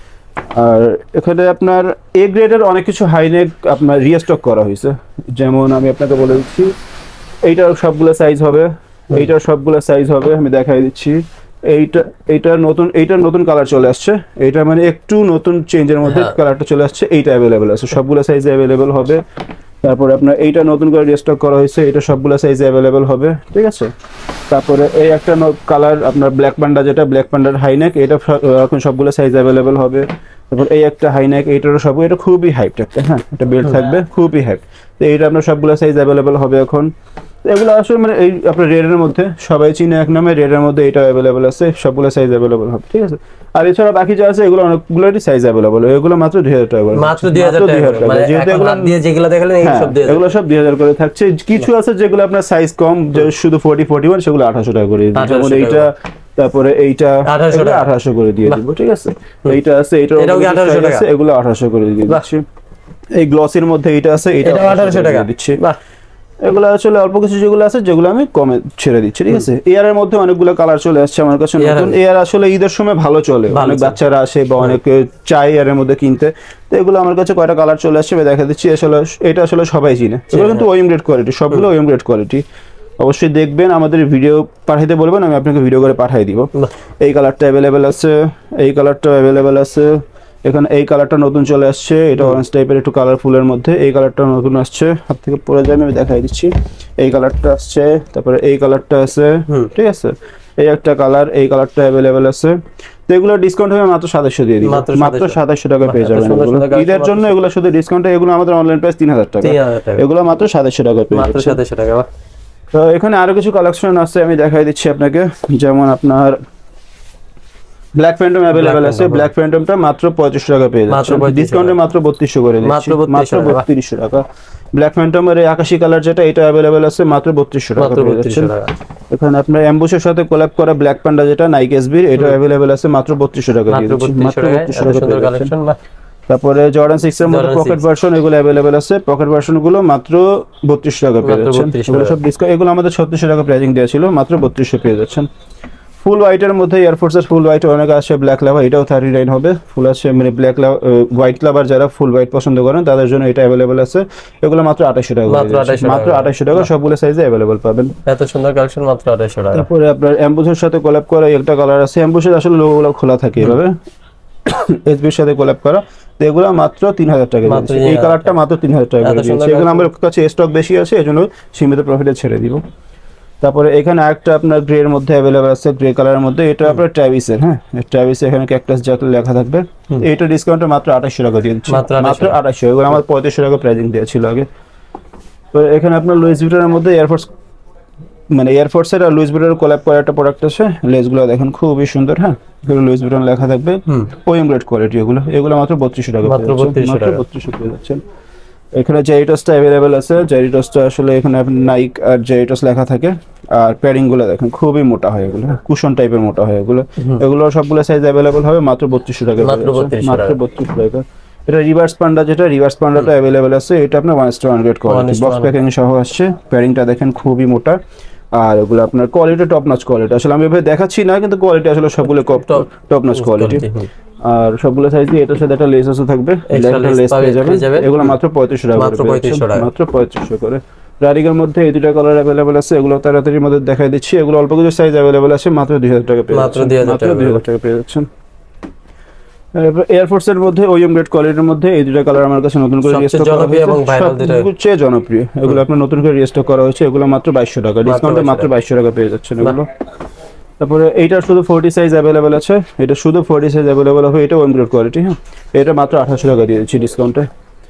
আর এখানে আপনার এ গ্রেডের অনেক কিছু হাইনেক আপনার রিস্টক করা হয়েছে, যেমন আমি আপনাকে বলে দিচ্ছি, এইটার সবগুলো সাইজ হবে, এইটার সবগুলো সাইজ হবে, আমি দেখাই দিচ্ছি। এইটা এইটার নতুন এইটার নতুন কালার চলে আসছে, এইটা মানে একটু নতুন চেঞ্জের মধ্যে কালারটা চলে আসছে, এইটা অ্যাভেলেবেল আছে, সবগুলো সাইজে অ্যাভেলেবেল হবে। তারপরে আপনার এইটা নতুন করে রিস্টক করা হয়েছে, এটা সবগুলো সাইজে অ্যাভেলেবেল হবে, ঠিক আছে। তারপরে এই একটা কালার আপনার ব্ল্যাক পান্ডা, যেটা ব্ল্যাক পান্ডার হাইনেক, এটা এখন সবগুলো সাইজ অ্যাভেলেবেল হবে। তারপর এই একটা হাইনেক, এইটারও সব, এটা খুবই হাইট একটা, হ্যাঁ, এটা বেল্ট থাকবে, খুবই হাইট। তো এইটা আপনার সবগুলো সাইজ অ্যাভেলেবেল হবে এখন। এগুলো আসলে মানে এই আপনার রেডের মধ্যে সবাই চিনে এক নামে, রেডের মধ্যে এটা অ্যাভেলেবেল আছে, সবগুলো সাইজ অ্যাভেলেবল হবে, ঠিক আছে। আর এছাড়া বাকি যা আছে এগুলো অনেকগুলোরই সাইজ অ্যাভেলেবল, এগুলো মাত্র দুই হাজার টাকা করে, মাত্র দুই হাজার টাকা, মানে যেহেতু এগুলো দিয়ে যেগুলো দেখালেন এই সব দিয়ে এগুলো সব দুই হাজার করে থাকছে। কিছু আছে যেগুলো আপনার সাইজ কম, যে শুধু ফর্টি ফর্টি ওয়ান, সেগুলো আঠাশশো টাকা করে, যেমন এইটা, তারপরে এইটা আঠাশশো করে দিয়ে দিব, ঠিক আছে। এইটা আছে, এইটাও আঠাশশো টাকা, এগুলো আঠাশশো করে দিয়ে দিচ্ছি। এই গ্লসির মধ্যে এইটা আছে, এটা আঠারোশো টাকা দিচ্ছি। এগুলো আসলে অল্প কিছু যেগুলো আছে, যেগুলো আমি কমে ছেড়ে দিচ্ছি, ঠিক আছে। এয়ারের মধ্যে অনেকগুলো কালার চলে আসছে আমার কাছে নতুন। এয়ার আসলে ঈদের সময় ভালো চলে, অনেক বাচ্চারা আসে বা অনেকে চাই এয়ারের মধ্যে কিনতে, তো এগুলো আমার কাছে কয়টা কালার চলে আসছে দেখা দিচ্ছি। আসলে এটা আসলে সবাই চিনে, এগুলো কিন্তু ওএম গ্রেড কোয়ালিটি, সবগুলো ওএম গ্রেড কোয়ালিটি। অবশ্যই দেখবেন, আমাদের ভিডিও পাঠাইতে বলবেন, আমি আপনাকে ভিডিও করে পাঠিয়ে দিব। এই কালারটা অ্যাভেলেবেল আছে, এই কালারটা অ্যাভেলেবেল আছে, এখানে এই কালারটা নতুন চলে আসছে, এটা অরেঞ্জ টাইপের একটু কালারফুলের মধ্যে, এই কালারটা নতুন আসছে, হাত থেকে পড়ে যায়, আমি দেখাই দিচ্ছি। এই কালারটা আসছে, তারপরে এই কালারটা আছে, ঠিক আছে। এই একটা কালার, এই কালারটা अवेलेबल আছে। তো এগুলো ডিসকাউন্ট হবে মাত্র সাতাশশো দিয়ে দিই, মাত্র সাতাশশো টাকা পেয়ে যাবেন এগুলো ঈদের জন্য। এগুলো শুধু ডিসকাউন্টে, এগুলো আমাদের অনলাইন প্রাইস তিন হাজার টাকা, এগুলো মাত্র সাতাশশো টাকা পেয়ে যাবেন, মাত্র সাতাশশো টাকা। তো এখানে আরো কিছু কালেকশন আছে, আমি দেখাই দিচ্ছি আপনাকে। যেমন আপনার ব্ল্যাক ফ্যান্টম अवेलेबल আছে, ব্ল্যাক ফ্যান্টমটা মাত্র পঁয়ত্রিশশো টাকা পেয়ে যাচ্ছে, ডিসকাউন্টে মাত্র বত্রিশশো করে দিচ্ছি, মাত্র বত্রিশশো টাকা। ব্ল্যাক ফ্যান্টমের এই আকাশী কালার যেটা, এটা अवेलेबल আছে মাত্র বত্রিশশো টাকা পেয়ে যাচ্ছে। এখানে আপনার অ্যাম্বুশের সাথে কোল্যাব করা ব্ল্যাক পান্ডা যেটা নাইকি এসবির, এটা अवेलेबल আছে মাত্র বত্রিশশো টাকা দিয়ে দিচ্ছি, মাত্র বত্রিশশো টাকা পেয়ে যাচ্ছেন। তারপরে জর্ডান সিক্স এর মধ্যে পকেট ভার্সন, এগুলো अवेलेबल আছে, পকেট ভার্সন গুলো মাত্র বত্রিশশো টাকা পেয়ে যাচ্ছেন, এগুলো সব ডিসকাউন্ট। এগুলো আমাদের ছত্রিশশো টাকা প্রাইসিং দেওয়া ছিল, মাত্র বত্রিশশো পেয়ে যাচ্ছেন। ফুল হোয়াইটের মধ্যে এয়ারফোর্সের ফুল হোয়াইট অনেক আছে, ব্ল্যাক লাভার, এটাও থার্টি নাইন হবে, ফুল আছে মানে ব্ল্যাক লাভার হোয়াইট লাভার যারা ফুল হোয়াইট পছন্দ করেন তাদের জন্য এটা अवेलेबल আছে, এগুলো মাত্র আঠাশশো টাকা, মাত্র আঠাশশো টাকা, সবগুলো সাইজে अवेलेबल পাবেন। এত সুন্দর কালেকশন মাত্র আঠাশশো টাকা। তারপরে আপনার অ্যাম্বুশের সাথে কোল্যাব করা একটা কালার আছে, অ্যাম্বুশের আসলে লোগোগুলো খোলা থাকে এভাবে, এসবির সাথে কোল্যাব করা, তো এগুলো মাত্র তিন হাজার টাকা, এই কালারটা মাত্র তিন হাজার টাকা করে দিয়েছি, এগুলো আমার কাছে স্টক বেশি আছে এজন্য সীমিত প্রফিটে ছেড়ে দিব। তারপরে এখানে একটা আপনার গ্রে এর মধ্যে अवेलेबल আছে, গ্রে কালারের মধ্যে, এটা আপনার ট্রাভিসের, হ্যাঁ ট্রাভিসের, এখানে ক্যাকটাস জ্যাকেট লেখা থাকবে, এটা ডিসকাউন্টে মাত্র আঠাশশো টাকা দিয়ে দিচ্ছি, মাত্র আঠাশশো, এগুলো আমার পঁয়ত্রিশশো টাকা প্রাইসিং দেওয়া ছিল আগে। তো এখানে আপনার লুইস ভিটনের মধ্যে এয়ারফোর্স মানে এয়ারফোর্সের আর লুইস ভিটনের কোল্যাব করা একটা প্রোডাক্ট আছে, লেসগুলো দেখেন খুবই সুন্দর, হ্যাঁ এগুলো লুইস ভিটন লেখা থাকবে, ওএম গ্রেড কোয়ালিটি, এগুলো এগুলো মাত্র বত্রিশশো টাকা, মাত্র বত্রিশশো পেয়ে যাচ্ছেন। এখানে জেরিটসটা अवेलेबल আছে, জেরিটসটা আসলে এখানে নাইক আর জেরিটস লেখা থাকে, আর প্যাডিং গুলো দেখেন খুবই মোটা হয়, এগুলো কুশন টাইপের মোটা হয়, এগুলো এগুলো সবগুলো সাইজ अवेलेबल হবে মাত্র বত্রিশশো টাকা, মাত্র বত্রিশশো টাকা। এটা রিভার্স পান্ডা যেটা, রিভার্স পান্ডাটা अवेलेबल আছে, এটা আপনার one star one grade quality, box packing সহ আসছে, প্যাডিংটা দেখেন খুবই মোটা, আর এগুলো আপনার কোয়ালিটি টপ নচ কোয়ালিটি, আসলে আমি এভাবে দেখাচ্ছি না কিন্তু কোয়ালিটি আসলে সবগুলো টপ নচ কোয়ালিটি। আর সবগুলো সাইজই এটার সাথে একটা লেস আছে থাকবে, একটা লেস পেয়ে যাবেন, এগুলো মাত্র পঁয়ত্রিশশো টাকা, মাত্র পঁয়ত্রিশশো টাকা, মাত্র পঁয়ত্রিশশো করে। রাডিকের মধ্যে এই দুটো কালার अवेलेबल আছে, এগুলো তাড়াতাড়ির মধ্যে দেখাই দিচ্ছি, এগুলো অল্প কিছু সাইজ अवेलेबल আছে, মাত্র দুই হাজার টাকা পেয়ে যাচ্ছেন, মাত্র দুই হাজার টাকা পেয়ে যাচ্ছেন। এয়ারফোর্সের মধ্যে ওএম গ্রেড কোয়ালিটির মধ্যে এই দুটো কালার আমার কাছে নতুন করে রিস্টক করা হয়েছে, এবং ভাইরাল দুটো সবচেয়ে জনপ্রিয়, এগুলো আপনার নতুন করে রিস্টক করা হয়েছে, এগুলো মাত্র বাইশশো টাকা, ডিসকাউন্টে মাত্র বাইশশো টাকা পেয়ে যাচ্ছেন এগুলো। তারপরে এইটার শুধু ফর্টি সাইজ अवेलेबल আছে, এটা শুধু ফর্টি সাইজ अवेलेबल হবে, এটা ওএম গ্রেড কোয়ালিটি, হ্যাঁ এটা মাত্র আঠাশশো টাকা দিয়ে দিচ্ছি ডিসকাউন্টে।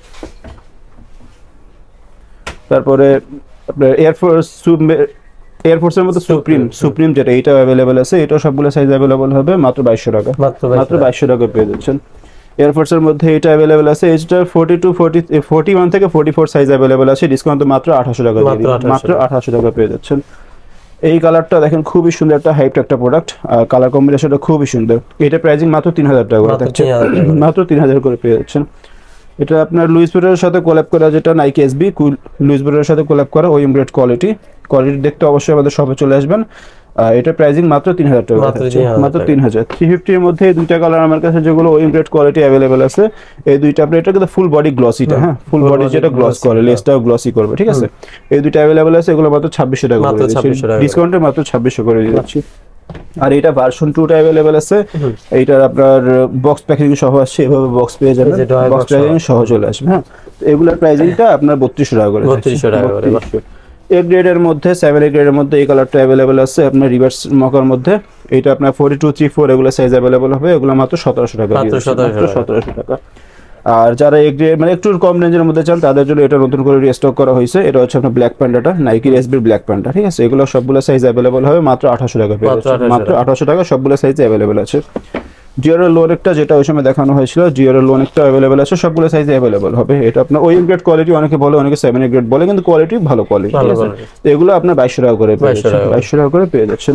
তারপরে আপনার এয়ারফোর্স এয়ারফোর্সের মধ্যে সুপ্রিম সুপ্রিম যেটা, এটা अवेलेबल আছে, এটা সবগুলো সাইজ अवेलेबल হবে মাত্র বাইশশো টাকা, মাত্র বাইশশো টাকা পেয়ে যাচ্ছেন। এয়ারফোর্সের মধ্যে এটা अवेलेबल আছে, এটা forty two forty forty one থেকে ফর্টি ফোর সাইজ अवेलेबल আছে, ডিসকাউন্টে মাত্র আঠাশশো টাকা দিয়ে দিচ্ছি, মাত্র আঠাশশো টাকা পেয়ে যাচ্ছেন। এই কালারটা দেখেন খুবই সুন্দর, একটা হাইপড একটা প্রোডাক্ট, আর কালার কম্বিনেশনটা খুবই সুন্দর, এটা প্রাইসিং মাত্র তিন হাজার টাকা করে থাকছে, মাত্র তিন হাজার করে পেয়ে যাচ্ছেন। এটা আপনার লুইস ভিটনের সাথে কোল্যাব করা যেটা নাইকি এসবি, লুইস ভিটনের সাথে কোল্যাব করা ওএম গ্রেড কোয়ালিটি, কোয়ালিটি দেখতে অবশ্যই আমাদের শপে চলে আসবেন। এটা প্রাইসিং মাত্র তিন হাজার টাকা, মাত্র তিন হাজার। থ্রি ফিফটির মধ্যে এই দুইটা কালার আমার কাছে যেগুলো ওএম গ্রেড কোয়ালিটি अवेलेबल আছে, এই দুইটা আপনার, এটা কিন্তু ফুল বডি গ্লসিটা, হ্যাঁ ফুল বডি যেটা গ্লস করে, লেসটাও গ্লসি করবে, ঠিক আছে, এই দুইটা अवेलेबल আছে, এগুলো মাত্র ছাব্বিশশো টাকা করে দিচ্ছি, ডিসকাউন্টে মাত্র ছাব্বিশশো করে দিচ্ছি। আর এটা ভার্সন টু টা अवेलेबल আছে, এইটার আপনার বক্স প্যাকিং সহ আসছে, এভাবে বক্স পেয়ে যাবেন, বক্স প্যাকিং সহ চলে আসবে, হ্যাঁ এগুলোর প্রাইসিংটা আপনার বত্রিশশো টাকা করে, বত্রিশশো টাকা করে। এ গ্রেডের মধ্যে সেভেন এ গ্রেডের মধ্যে এই কালারটা अवेलेबल আছে আপনার রিভার্স মকার মধ্যে, এটা আপনার ফর্টি টু থ্রি ফোর এগুলো সাইজ अवेलेबल হবে, এগুলো মাত্র সতেরোশো টাকা, মাত্র সতেরোশো টাকা। আর যারা এ গ্রেড মানে একটু কম রেঞ্জের মধ্যে চান তাদের জন্য এটা নতুন করে রিস্টক করা হয়েছে, এটা হচ্ছে আপনার ব্ল্যাক প্যান্ডাটা, নাইকির এসবির ব্ল্যাক প্যান্ডা, ঠিক আছে, এগুলো সবগুলো সাইজ अवेलेबल হবে মাত্র আঠাশশো টাকা পেয়ে যাচ্ছে, মাত্র আঠাশশো টাকা, সবগুলো সাইজ अवेलेबल আছে। জিওর লোন একটা যেটা ওই সময় দেখানো হয়েছিল, জিওর লোন একটা अवेलेबल আছে, সবগুলো সাইজে अवेलेबल হবে, এটা আপনার ওএম গ্রেড কোয়ালিটি অনেকে বলে, অনেকে সেভেন এ গ্রেড বলে, কিন্তু কোয়ালিটি ভালো কোয়ালিটি, ঠিক আছে, এগুলো আপনার বাইশশো টাকা করে পেয়ে যাচ্ছেন, বাইশশো টাকা করে পেয়ে যাচ্ছেন।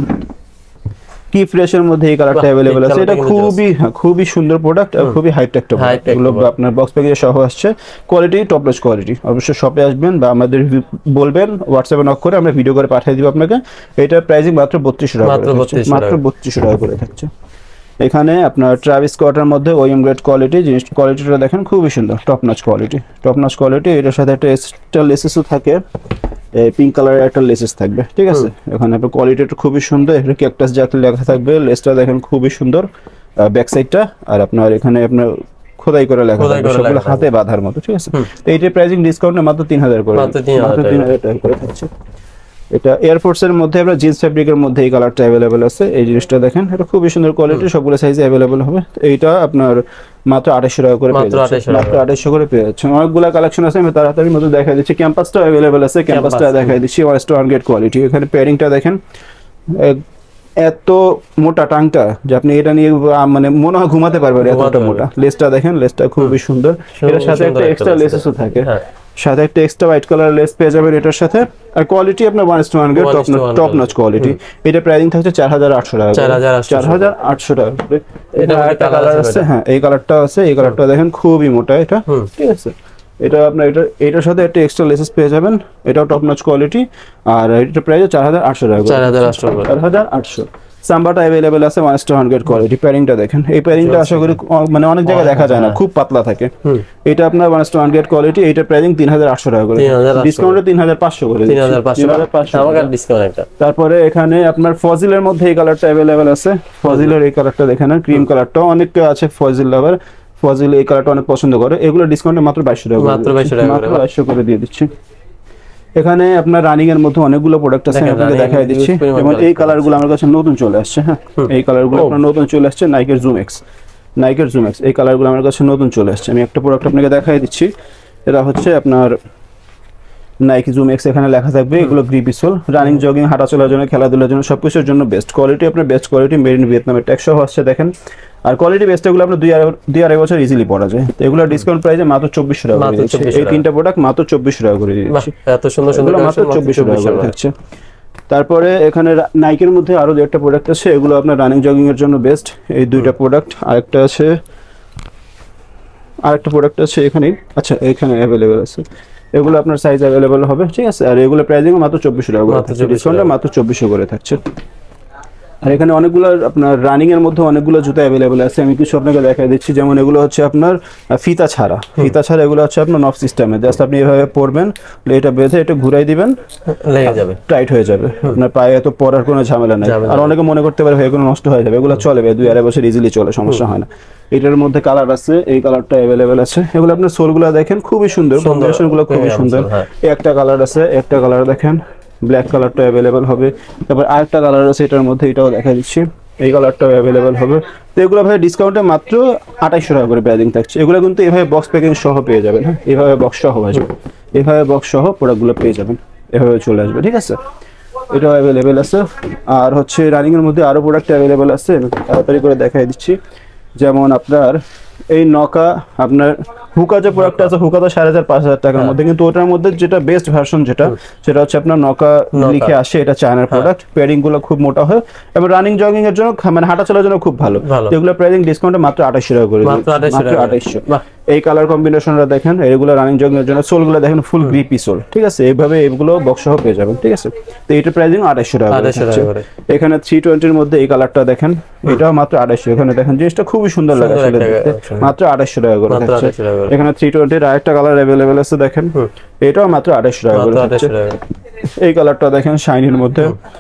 কি ফ্রেশের মধ্যে এই কালারটা अवेलेबल আছে, এটা খুবই খুবই সুন্দর প্রোডাক্ট আর খুবই হাইটেক একটা প্রোডাক্ট, এগুলো আপনার বক্স প্যাকেজ সহ আসছে, কোয়ালিটি টপ নচ কোয়ালিটি। অবশ্যই শপে আসবেন বা আমাদের বলবেন, হোয়াটসঅ্যাপে নক করে আমরা ভিডিও করে পাঠিয়ে দিব আপনাকে। এটা প্রাইসিং মাত্র বত্রিশশো টাকা, মাত্র বত্রিশশো টাকা করে থাকছে। এখানে আপনার ট্রাভিস স্কটের মধ্যে ওএম গ্রেড কোয়ালিটি, জিনিস কোয়ালিটিটা দেখেন খুবই সুন্দর, top notch quality, top notch quality. এটার সাথে একটা এক্সট্রা লেসেসও থাকে, পিঙ্ক কালারের একটা লেসেস থাকবে, ঠিক আছে, এখানে আপনার কোয়ালিটিটা খুবই সুন্দর, এটা ক্যাকটাস জ্যাকেট লেখা থাকবে, লেসটা দেখেন খুবই সুন্দর, ব্যাক সাইডটা, আর আপনার এখানে আপনার খোদাই করে লেখা থাকবে, সবগুলো হাতে বাঁধার মতো, ঠিক আছে। তো এইটার প্রাইসিং ডিসকাউন্টে মাত্র তিন হাজার করে, মাত্র তিন হাজার টাকা করে থাকছে। এটা এয়ারফোর্স এর মধ্যে আমরা জিন্স ফ্যাব্রিকের মধ্যে এই কালারটা अवेलेबल আছে। এই জিনিসটা দেখেন, এটা খুবই সুন্দর কোয়ালিটি, সবগুলো সাইজে अवेलेबल হবে। এইটা আপনার মাত্র আঠাশশো টাকা করে পেয়ে যাচ্ছেন, মাত্র আঠাশশো করে পেয়ে যাচ্ছেন। অনেকগুলো কালেকশন আছে, আমি তাড়াতাড়ির মধ্যে দেখাই দিচ্ছি। ক্যাম্পাসটা अवेलेबल আছে, ক্যাম্পাসটা দেখাই দিচ্ছি। ওয়েস্টার্ন গ্রেড কোয়ালিটি, এখানে পেয়ারিংটা দেখেন, এত মোটা টাংটা যে আপনি এটা নিয়ে মানে মনে হয় ঘুমাতে পারবেন, এতটা মোটা। লেসটা দেখেন, লেসটা খুবই সুন্দর, এর সাথে একটা এক্সট্রা লেসও থাকে, সাথে একটা এক্সট্রা হোয়াইট কালার লেস পেয়ে যাবেন এটার সাথে। আর কোয়ালিটি আপনার one is to one grade, top top notch quality. এটা প্রাইসিং থাকছে চার হাজার আটশো টাকা, চার হাজার আটশো টাকা। এটা একটা কালার আছে, হ্যাঁ এই কালারটা আছে, এই কালারটা দেখেন খুবই মোটা এটা, ঠিক আছে। এটা আপনার এটা এটার সাথে একটা এক্সট্রা লেসেস পেয়ে যাবেন, এটাও টপ নচ কোয়ালিটি। আর এটা প্রাইস চার হাজার আটশো টাকা, চার হাজার আটশো চার হাজার আটশো। সাম্বাটা अवेलेबल আছে one is to one grade quality. প্যারিংটা দেখেন, এই প্যারিংটা আশা করি মানে অনেক জায়গায় দেখা যায় না, খুব পাতলা থাকে। এটা আপনার one is to one grade quality, এটা প্রাইসিং তিন হাজার আটশো টাকা করে, ডিসকাউন্টে তিন হাজার পাঁচশো করে, তিন হাজার পাঁচশো আমাকে ডিসকাউন্ট একটা। তারপরে এখানে আপনার ফজিলের মধ্যে এই কালারটা अवेलेबल আছে। ফজিলের এই কালারটা দেখেন, ক্রিম কালারটাও অনেকে আছে ফজিল লাভার, ফজিল এই কালারটা অনেক পছন্দ করে। এগুলো ডিসকাউন্টে মাত্র বাইশশো টাকা, মাত্র বাইশশো টাকা, মাত্র বাইশশো করে দিয়ে দিচ্ছি। এখানে আপনার রানিং এর মধ্যে অনেকগুলো প্রোডাক্ট আছে, আপনাকে দেখাই দিচ্ছি। যেমন এই কালারগুলো আমার কাছে নতুন চলে আসছে, হ্যাঁ এই কালারগুলো আপনার নতুন চলে আসছে, নাইকের জুম এক্স, নাইকের জুম এক্স এই কালারগুলো আমার কাছে নতুন চলে আসছে। আমি একটা প্রোডাক্ট আপনাকে দেখাই দিচ্ছি, এটা হচ্ছে আপনার নাইকি জুম এক্স, এখানে লেখা থাকবে। এগুলো গ্রিপি সোল, রানিং জগিং হাঁটা চলার জন্য, খেলাধুলার জন্য, সবকিছুর জন্য বেস্ট কোয়ালিটি। আপনার বেস্ট কোয়ালিটি, মেড ইন ভিয়েতনামের ট্যাগ সহ আসছে দেখেন। আর কোয়ালিটি বেস্ট, এগুলো আপনার দুই দুই আড়াই বছর ইজিলি পড়া যায়। তো এগুলো ডিসকাউন্ট প্রাইসে মাত্র চব্বিশশো টাকা করে দিচ্ছি। এই তিনটা প্রোডাক্ট মাত্র চব্বিশশো টাকা করে দিচ্ছি, এত সুন্দর সুন্দর মাত্র চব্বিশশো টাকা করে থাকছে। তারপরে এখানে নাইকের মধ্যে আরো দুইটা প্রোডাক্ট আছে, এগুলো আপনার রানিং জগিং এর জন্য বেস্ট। এই দুইটা প্রোডাক্ট, আরেকটা আছে আরেকটা প্রোডাক্ট আছে এখানে, আচ্ছা এখানে अवेलेबल আছে। এগুলো আপনার সাইজ अवेलेबल হবে, ঠিক আছে। আর এগুলো প্রাইসিং মাত্র চব্বিশশো টাকা করে, ডিসকাউন্টে মাত্র চব্বিশশো করে থাকছে। আর এখানে অনেকগুলো আপনার রানিং এর মধ্যে অনেকগুলো জুতা अवेलेबल আছে, আমি কিছু আপনাকে দেখাই দিচ্ছি। যেমন এগুলো হচ্ছে আপনার ফিতা ছাড়া, ফিতা ছাড়া এগুলো হচ্ছে আপনার নফ সিস্টেমে, জাস্ট আপনি এভাবে পরবেন, এটা বেঁধে এটা ঘুরাই দিবেন, লেগে যাবে, টাইট হয়ে যাবে, আপনার পায়ে এত পরার কোনো ঝামেলা নাই। আর অনেকে মনে করতে পারে এগুলো নষ্ট হয়ে যাবে, এগুলো চলে, দুই আড়াই বছর ইজিলি চলে, সমস্যা হয় না। এটার মধ্যে কালার আছে, এই কালারটা अवेलेबल আছে। এগুলো আপনার সোলগুলো দেখেন খুবই সুন্দর, কম্বিনেশনগুলো খুবই সুন্দর। একটা কালার আছে, একটা কালার দেখেন ব্ল্যাক কালারটা अवेलेबल হবে। তারপর আরেকটা কালার আছে এটার মধ্যে, এটাও দেখা দিচ্ছি, এই কালারটাও अवेलेबल হবে। তো এগুলো ভাই ডিসকাউন্টে মাত্র আঠাশশো টাকা করে প্রাইসিং থাকছে। এগুলো কিন্তু এইভাবে বক্স প্যাকিং সহ পেয়ে যাবেন, হ্যাঁ এইভাবে বক্স সহ আসবে, এইভাবে বক্স সহ প্রোডাক্টগুলো পেয়ে যাবেন, এভাবে চলে আসবে, ঠিক আছে। এটাও अवेलेबल আছে। আর হচ্ছে রানিং এর মধ্যে আরো প্রোডাক্ট अवेलेबल আছে, তাড়াতাড়ি করে দেখাই দিচ্ছি। যেমন আপনার এই নকা, আপনার হুকা যে প্রোডাক্ট আছে, হুকা তো সাড়ে হাজার পাঁচ হাজার টাকার মধ্যে, কিন্তু ওটার মধ্যে যেটা বেস্ট ভার্সন যেটা, সেটা হচ্ছে আপনার নকা লিখে আসে, এটা চায়নার প্রোডাক্ট। পেয়ারিং গুলো খুব মোটা হয় এবং রানিং জগিং এর জন্য মানে হাঁটা চলার জন্য খুব ভালো। এগুলো প্রাইসিং ডিসকাউন্টে মাত্র আঠাশশো টাকা করে, মাত্র আঠাশশো। এই কালার কম্বিনেশনটা দেখেন, এগুলো রানিং জগিং এর জন্য। সোলগুলো দেখেন ফুল গ্রিপি সোল, ঠিক আছে। এইভাবে এগুলো বক্স সহ পেয়ে যাবেন, ঠিক আছে। তো এটা প্রাইসিং আঠাশশো টাকা করে। এখানে থ্রি টোয়েন্টির মধ্যে এই কালারটা দেখেন, এটাও মাত্র আঠাশশো। এখানে দেখেন জিনিসটা খুবই সুন্দর লাগে আসলে দেখতে, মাত্র আঠাশশো টাকা করে থাকছে। এখানে থ্রি টোয়েন্টির আরেকটা কালার अवेलेबल আছে দেখেন, এটাও মাত্র আঠাশশো টাকা করে থাকছে। এই কালারটা দেখেন শাইনির মধ্যে,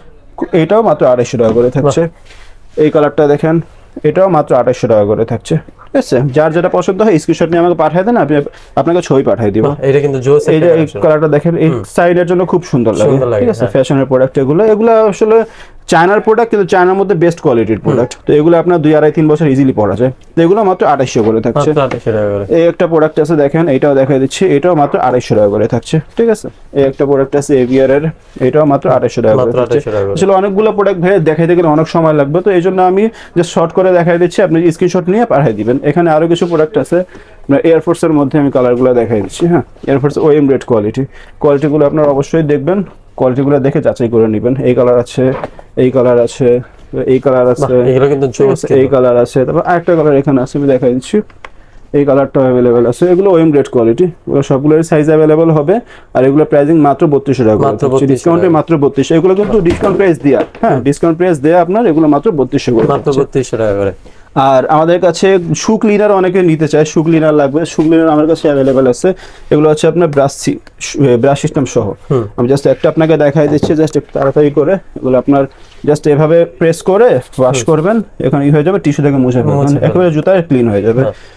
এটাও মাত্র আঠাশশো টাকা করে থাকছে। এই কালারটা দেখেন, এটাও মাত্র আঠাশশো টাকা করে থাকছে, ঠিক আছে। যার যেটা পছন্দ হয় স্ক্রিনশট নিয়ে আমাকে পাঠিয়ে দেন, আমি আপনাকে ছবি পাঠিয়ে দিব। এটা কিন্তু জোস, এই যে এই কালারটা দেখেন, এই সাইডের জন্য খুব সুন্দর লাগে, ঠিক আছে। ফ্যাশনের প্রোডাক্ট এগুলো, এগুলো আসলে চায়নার প্রোডাক্ট, কিন্তু চায়নার মধ্যে বেস্ট কোয়ালিটির প্রোডাক্ট। তো এগুলো আপনার দুই আড়াই তিন বছর ইজিলি পরা যায়। তো এগুলো মাত্র আড়াইশো করে থাকছে। এই একটা প্রোডাক্ট আছে দেখেন, এটাও দেখাই দিচ্ছি, এটাও মাত্র আড়াইশো টাকা করে থাকছে, ঠিক আছে। এই একটা প্রোডাক্ট আছে এভিআর এর, এটাও মাত্র আড়াইশো টাকা করে থাকছে। আসলে অনেকগুলো প্রোডাক্ট ভাই দেখাইতে গেলে অনেক সময় লাগবে, তো এই জন্য আমি জাস্ট শর্ট করে দেখাই দিচ্ছি, আপনি স্ক্রিনশট নিয়ে পাঠিয়ে দিবেন। এখানে আরো কিছু প্রোডাক্ট আছে এয়ারফোর্স এর মধ্যে, আমি কালারগুলো দেখাই দিচ্ছি। হ্যাঁ, এয়ারফোর্স ওএম গ্রেড কোয়ালিটি, কোয়ালিটিগুলো আপনারা অবশ্যই দেখবেন, কোয়ালিটিগুলো দেখে যাচাই করে নেবেন। এই কালার আছে, এই কালার আছে, এই কালার আছে, এগুলো কিন্তু জোস, এই কালার আছে। তারপর আরেকটা কালার এখানে আছে, আমি দেখাই দিচ্ছি, এই কালারটা अवेलेबल আছে। এগুলো ওএম গ্রেড কোয়ালিটি, এগুলো সবগুলোর সাইজ अवेलेबल হবে। আর এগুলো প্রাইসিং মাত্র বত্রিশশো টাকা, মাত্র ডিসকাউন্টে মাত্র বত্রিশশো। এগুলো কিন্তু ডিসকাউন্ট প্রাইস দেয়া, হ্যাঁ ডিসকাউন্ট প্রাইস দেয়া আপনার, এগুলো মাত্র বত্রিশশো করে, মাত্র বত্রিশশো টাকা করে। আর আমাদের কাছে শু ক্লিনার অনেকে নিতে চায়, শু ক্লিনার লাগবে, শু ক্লিনার আমার কাছে अवेलेबल আছে। এগুলো হচ্ছে আপনার ব্রাশ ব্রাশ সিস্টেম সহ। আমি জাস্ট একটা আপনাকে দেখাই দিচ্ছি, জাস্ট একটু তাড়াতাড়ি করে। এগুলো আপনার জাস্ট এভাবে প্রেস করে ওয়াশ করবেন, এখানে ই হয়ে যাবে, টিস্যু থেকে মুছে ফেলবেন, একেবারে জুতা ক্লিন হয়ে যাবে।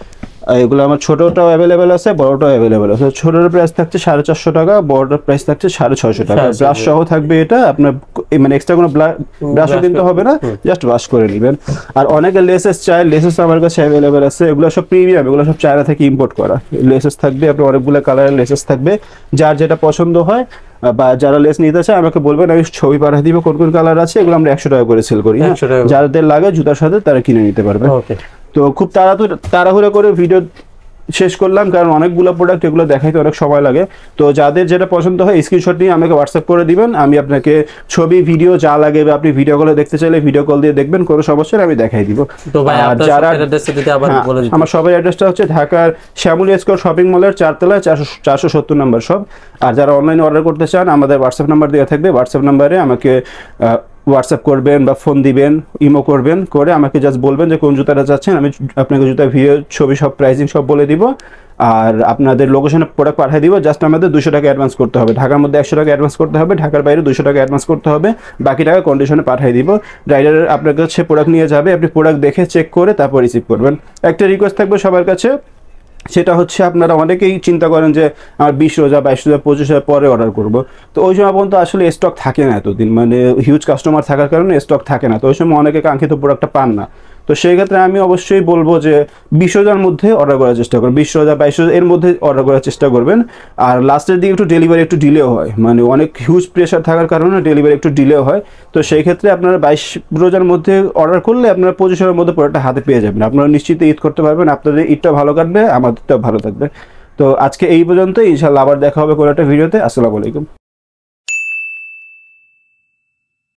এগুলো আমার ছোটটাও অ্যাভেলেবেল আছে, বড়টাও অ্যাভেলেবেল আছে। ছোটটার প্রাইস থাকছে সাড়ে চারশো টাকা, বড়টার প্রাইস থাকছে সাড়ে ছয়শো টাকা। ব্রাশ সহ থাকবে এটা, আপনার মানে এক্সট্রা কোনো ব্রাশও কিনতে হবে না, জাস্ট ওয়াশ করে নেবেন। আর অনেকে লেসেস চাই, লেসেস আমার কাছে অ্যাভেলেবেল আছে। এগুলো সব প্রিমিয়াম, এগুলো সব চায়না থেকে ইম্পোর্ট করা লেসেস থাকবে। আপনার অনেকগুলো কালারের লেসেস থাকবে, যার যেটা পছন্দ হয় বা যারা লেস নিতে চায় আমাকে বলবেন, আমি ছবি পাঠিয়ে দিব কোন কোন কালার আছে। এগুলো আমরা একশো টাকা করে সেল করি, যাদের লাগে জুতার সাথে তারা কিনে নিতে পারবে। তো খুব তাড়াতাড়ি তাড়াহুড়ো করে ভিডিও শেষ করলাম, কারণ অনেকগুলো প্রোডাক্ট, এগুলো দেখাইতে অনেক সময় লাগে। তো যাদের যেটা পছন্দ হয় স্ক্রিনশট নিয়ে আমাকে হোয়াটসঅ্যাপ করে দিবেন, আমি আপনাকে ছবি ভিডিও যা লাগে বা আপনি ভিডিও কলে দেখতে চাইলে ভিডিও কল দিয়ে দেখবেন, কোনো সমস্যা নেই, আমি দেখাই দিব। আর যারা আমার সবার অ্যাড্রেসটা হচ্ছে ঢাকার শ্যামলী স্কোয়ার শপিং মলের চারতলায় চারশো চারশো সত্তর নম্বর সব। আর যারা অনলাইনে অর্ডার করতে চান আমাদের হোয়াটসঅ্যাপ নাম্বার দেওয়া থাকবে, হোয়াটসঅ্যাপ নাম্বারে আমাকে হোয়াটসঅ্যাপ করবেন বা ফোন দিবেন, ইমো করবেন, করে আমাকে জাস্ট বলবেন যে কোন জুতাটা চাচ্ছেন, আমি আপনাকে জুতার ভিডিও ছবি সব প্রাইসিং সব বলে দিব। আর আপনাদের লোকেশনে প্রোডাক্ট পাঠিয়ে দিব। জাস্ট আমাদের দুশো টাকা অ্যাডভান্স করতে হবে, ঢাকার মধ্যে একশো টাকা অ্যাডভান্স করতে হবে, ঢাকার বাইরে দুশো টাকা অ্যাডভান্স করতে হবে, বাকি টাকা কন্ডিশনে পাঠিয়ে দিব। রাইডার আপনার কাছে প্রোডাক্ট নিয়ে যাবে, আপনি প্রোডাক্ট দেখে চেক করে তারপর রিসিভ করবেন। একটা রিকোয়েস্ট থাকবে সবার কাছে, সেটা হচ্ছে আপনারা অনেকেই চিন্তা করেন যে আমার বিশ রোজা বাইশ রোজা পঁচিশ হাজার পরে অর্ডার করব, তো ওই সময় পর্যন্ত আসলে স্টক থাকে না এতদিন, মানে হিউজ কাস্টমার থাকার কারণে স্টক থাকে না, তো ওই সময় অনেকে কাঙ্ক্ষিত প্রোডাক্টটা পান না। তো সেই ক্ষেত্রে আমি অবশ্যই বলবো যে বিশ রোজার মধ্যে অর্ডার করার চেষ্টা করবেন, বিশ রোজা বাইশ রোজা এর মধ্যে অর্ডার করার চেষ্টা করবেন। আর লাস্টের দিকে একটু ডেলিভারি একটু ডিলেও হয়, মানে অনেক হিউজ প্রেশার থাকার কারণে ডেলিভারি একটু ডিলেও হয়। তো সেই ক্ষেত্রে আপনারা বাইশ রোজার মধ্যে অর্ডার করলে আপনারা পঁচিশ রোজার মধ্যে প্রোডাক্টটা হাতে পেয়ে যাবেন, আপনারা নিশ্চিত ঈদ করতে পারবেন, আপনাদের ঈদটা ভালো কাটবে, আমাদেরটাও ভালো থাকবে। তো আজকে এই পর্যন্ত, ইনশাআল্লাহ আবার দেখা হবে কোনো একটা ভিডিওতে। আসসালামু আলাইকুম।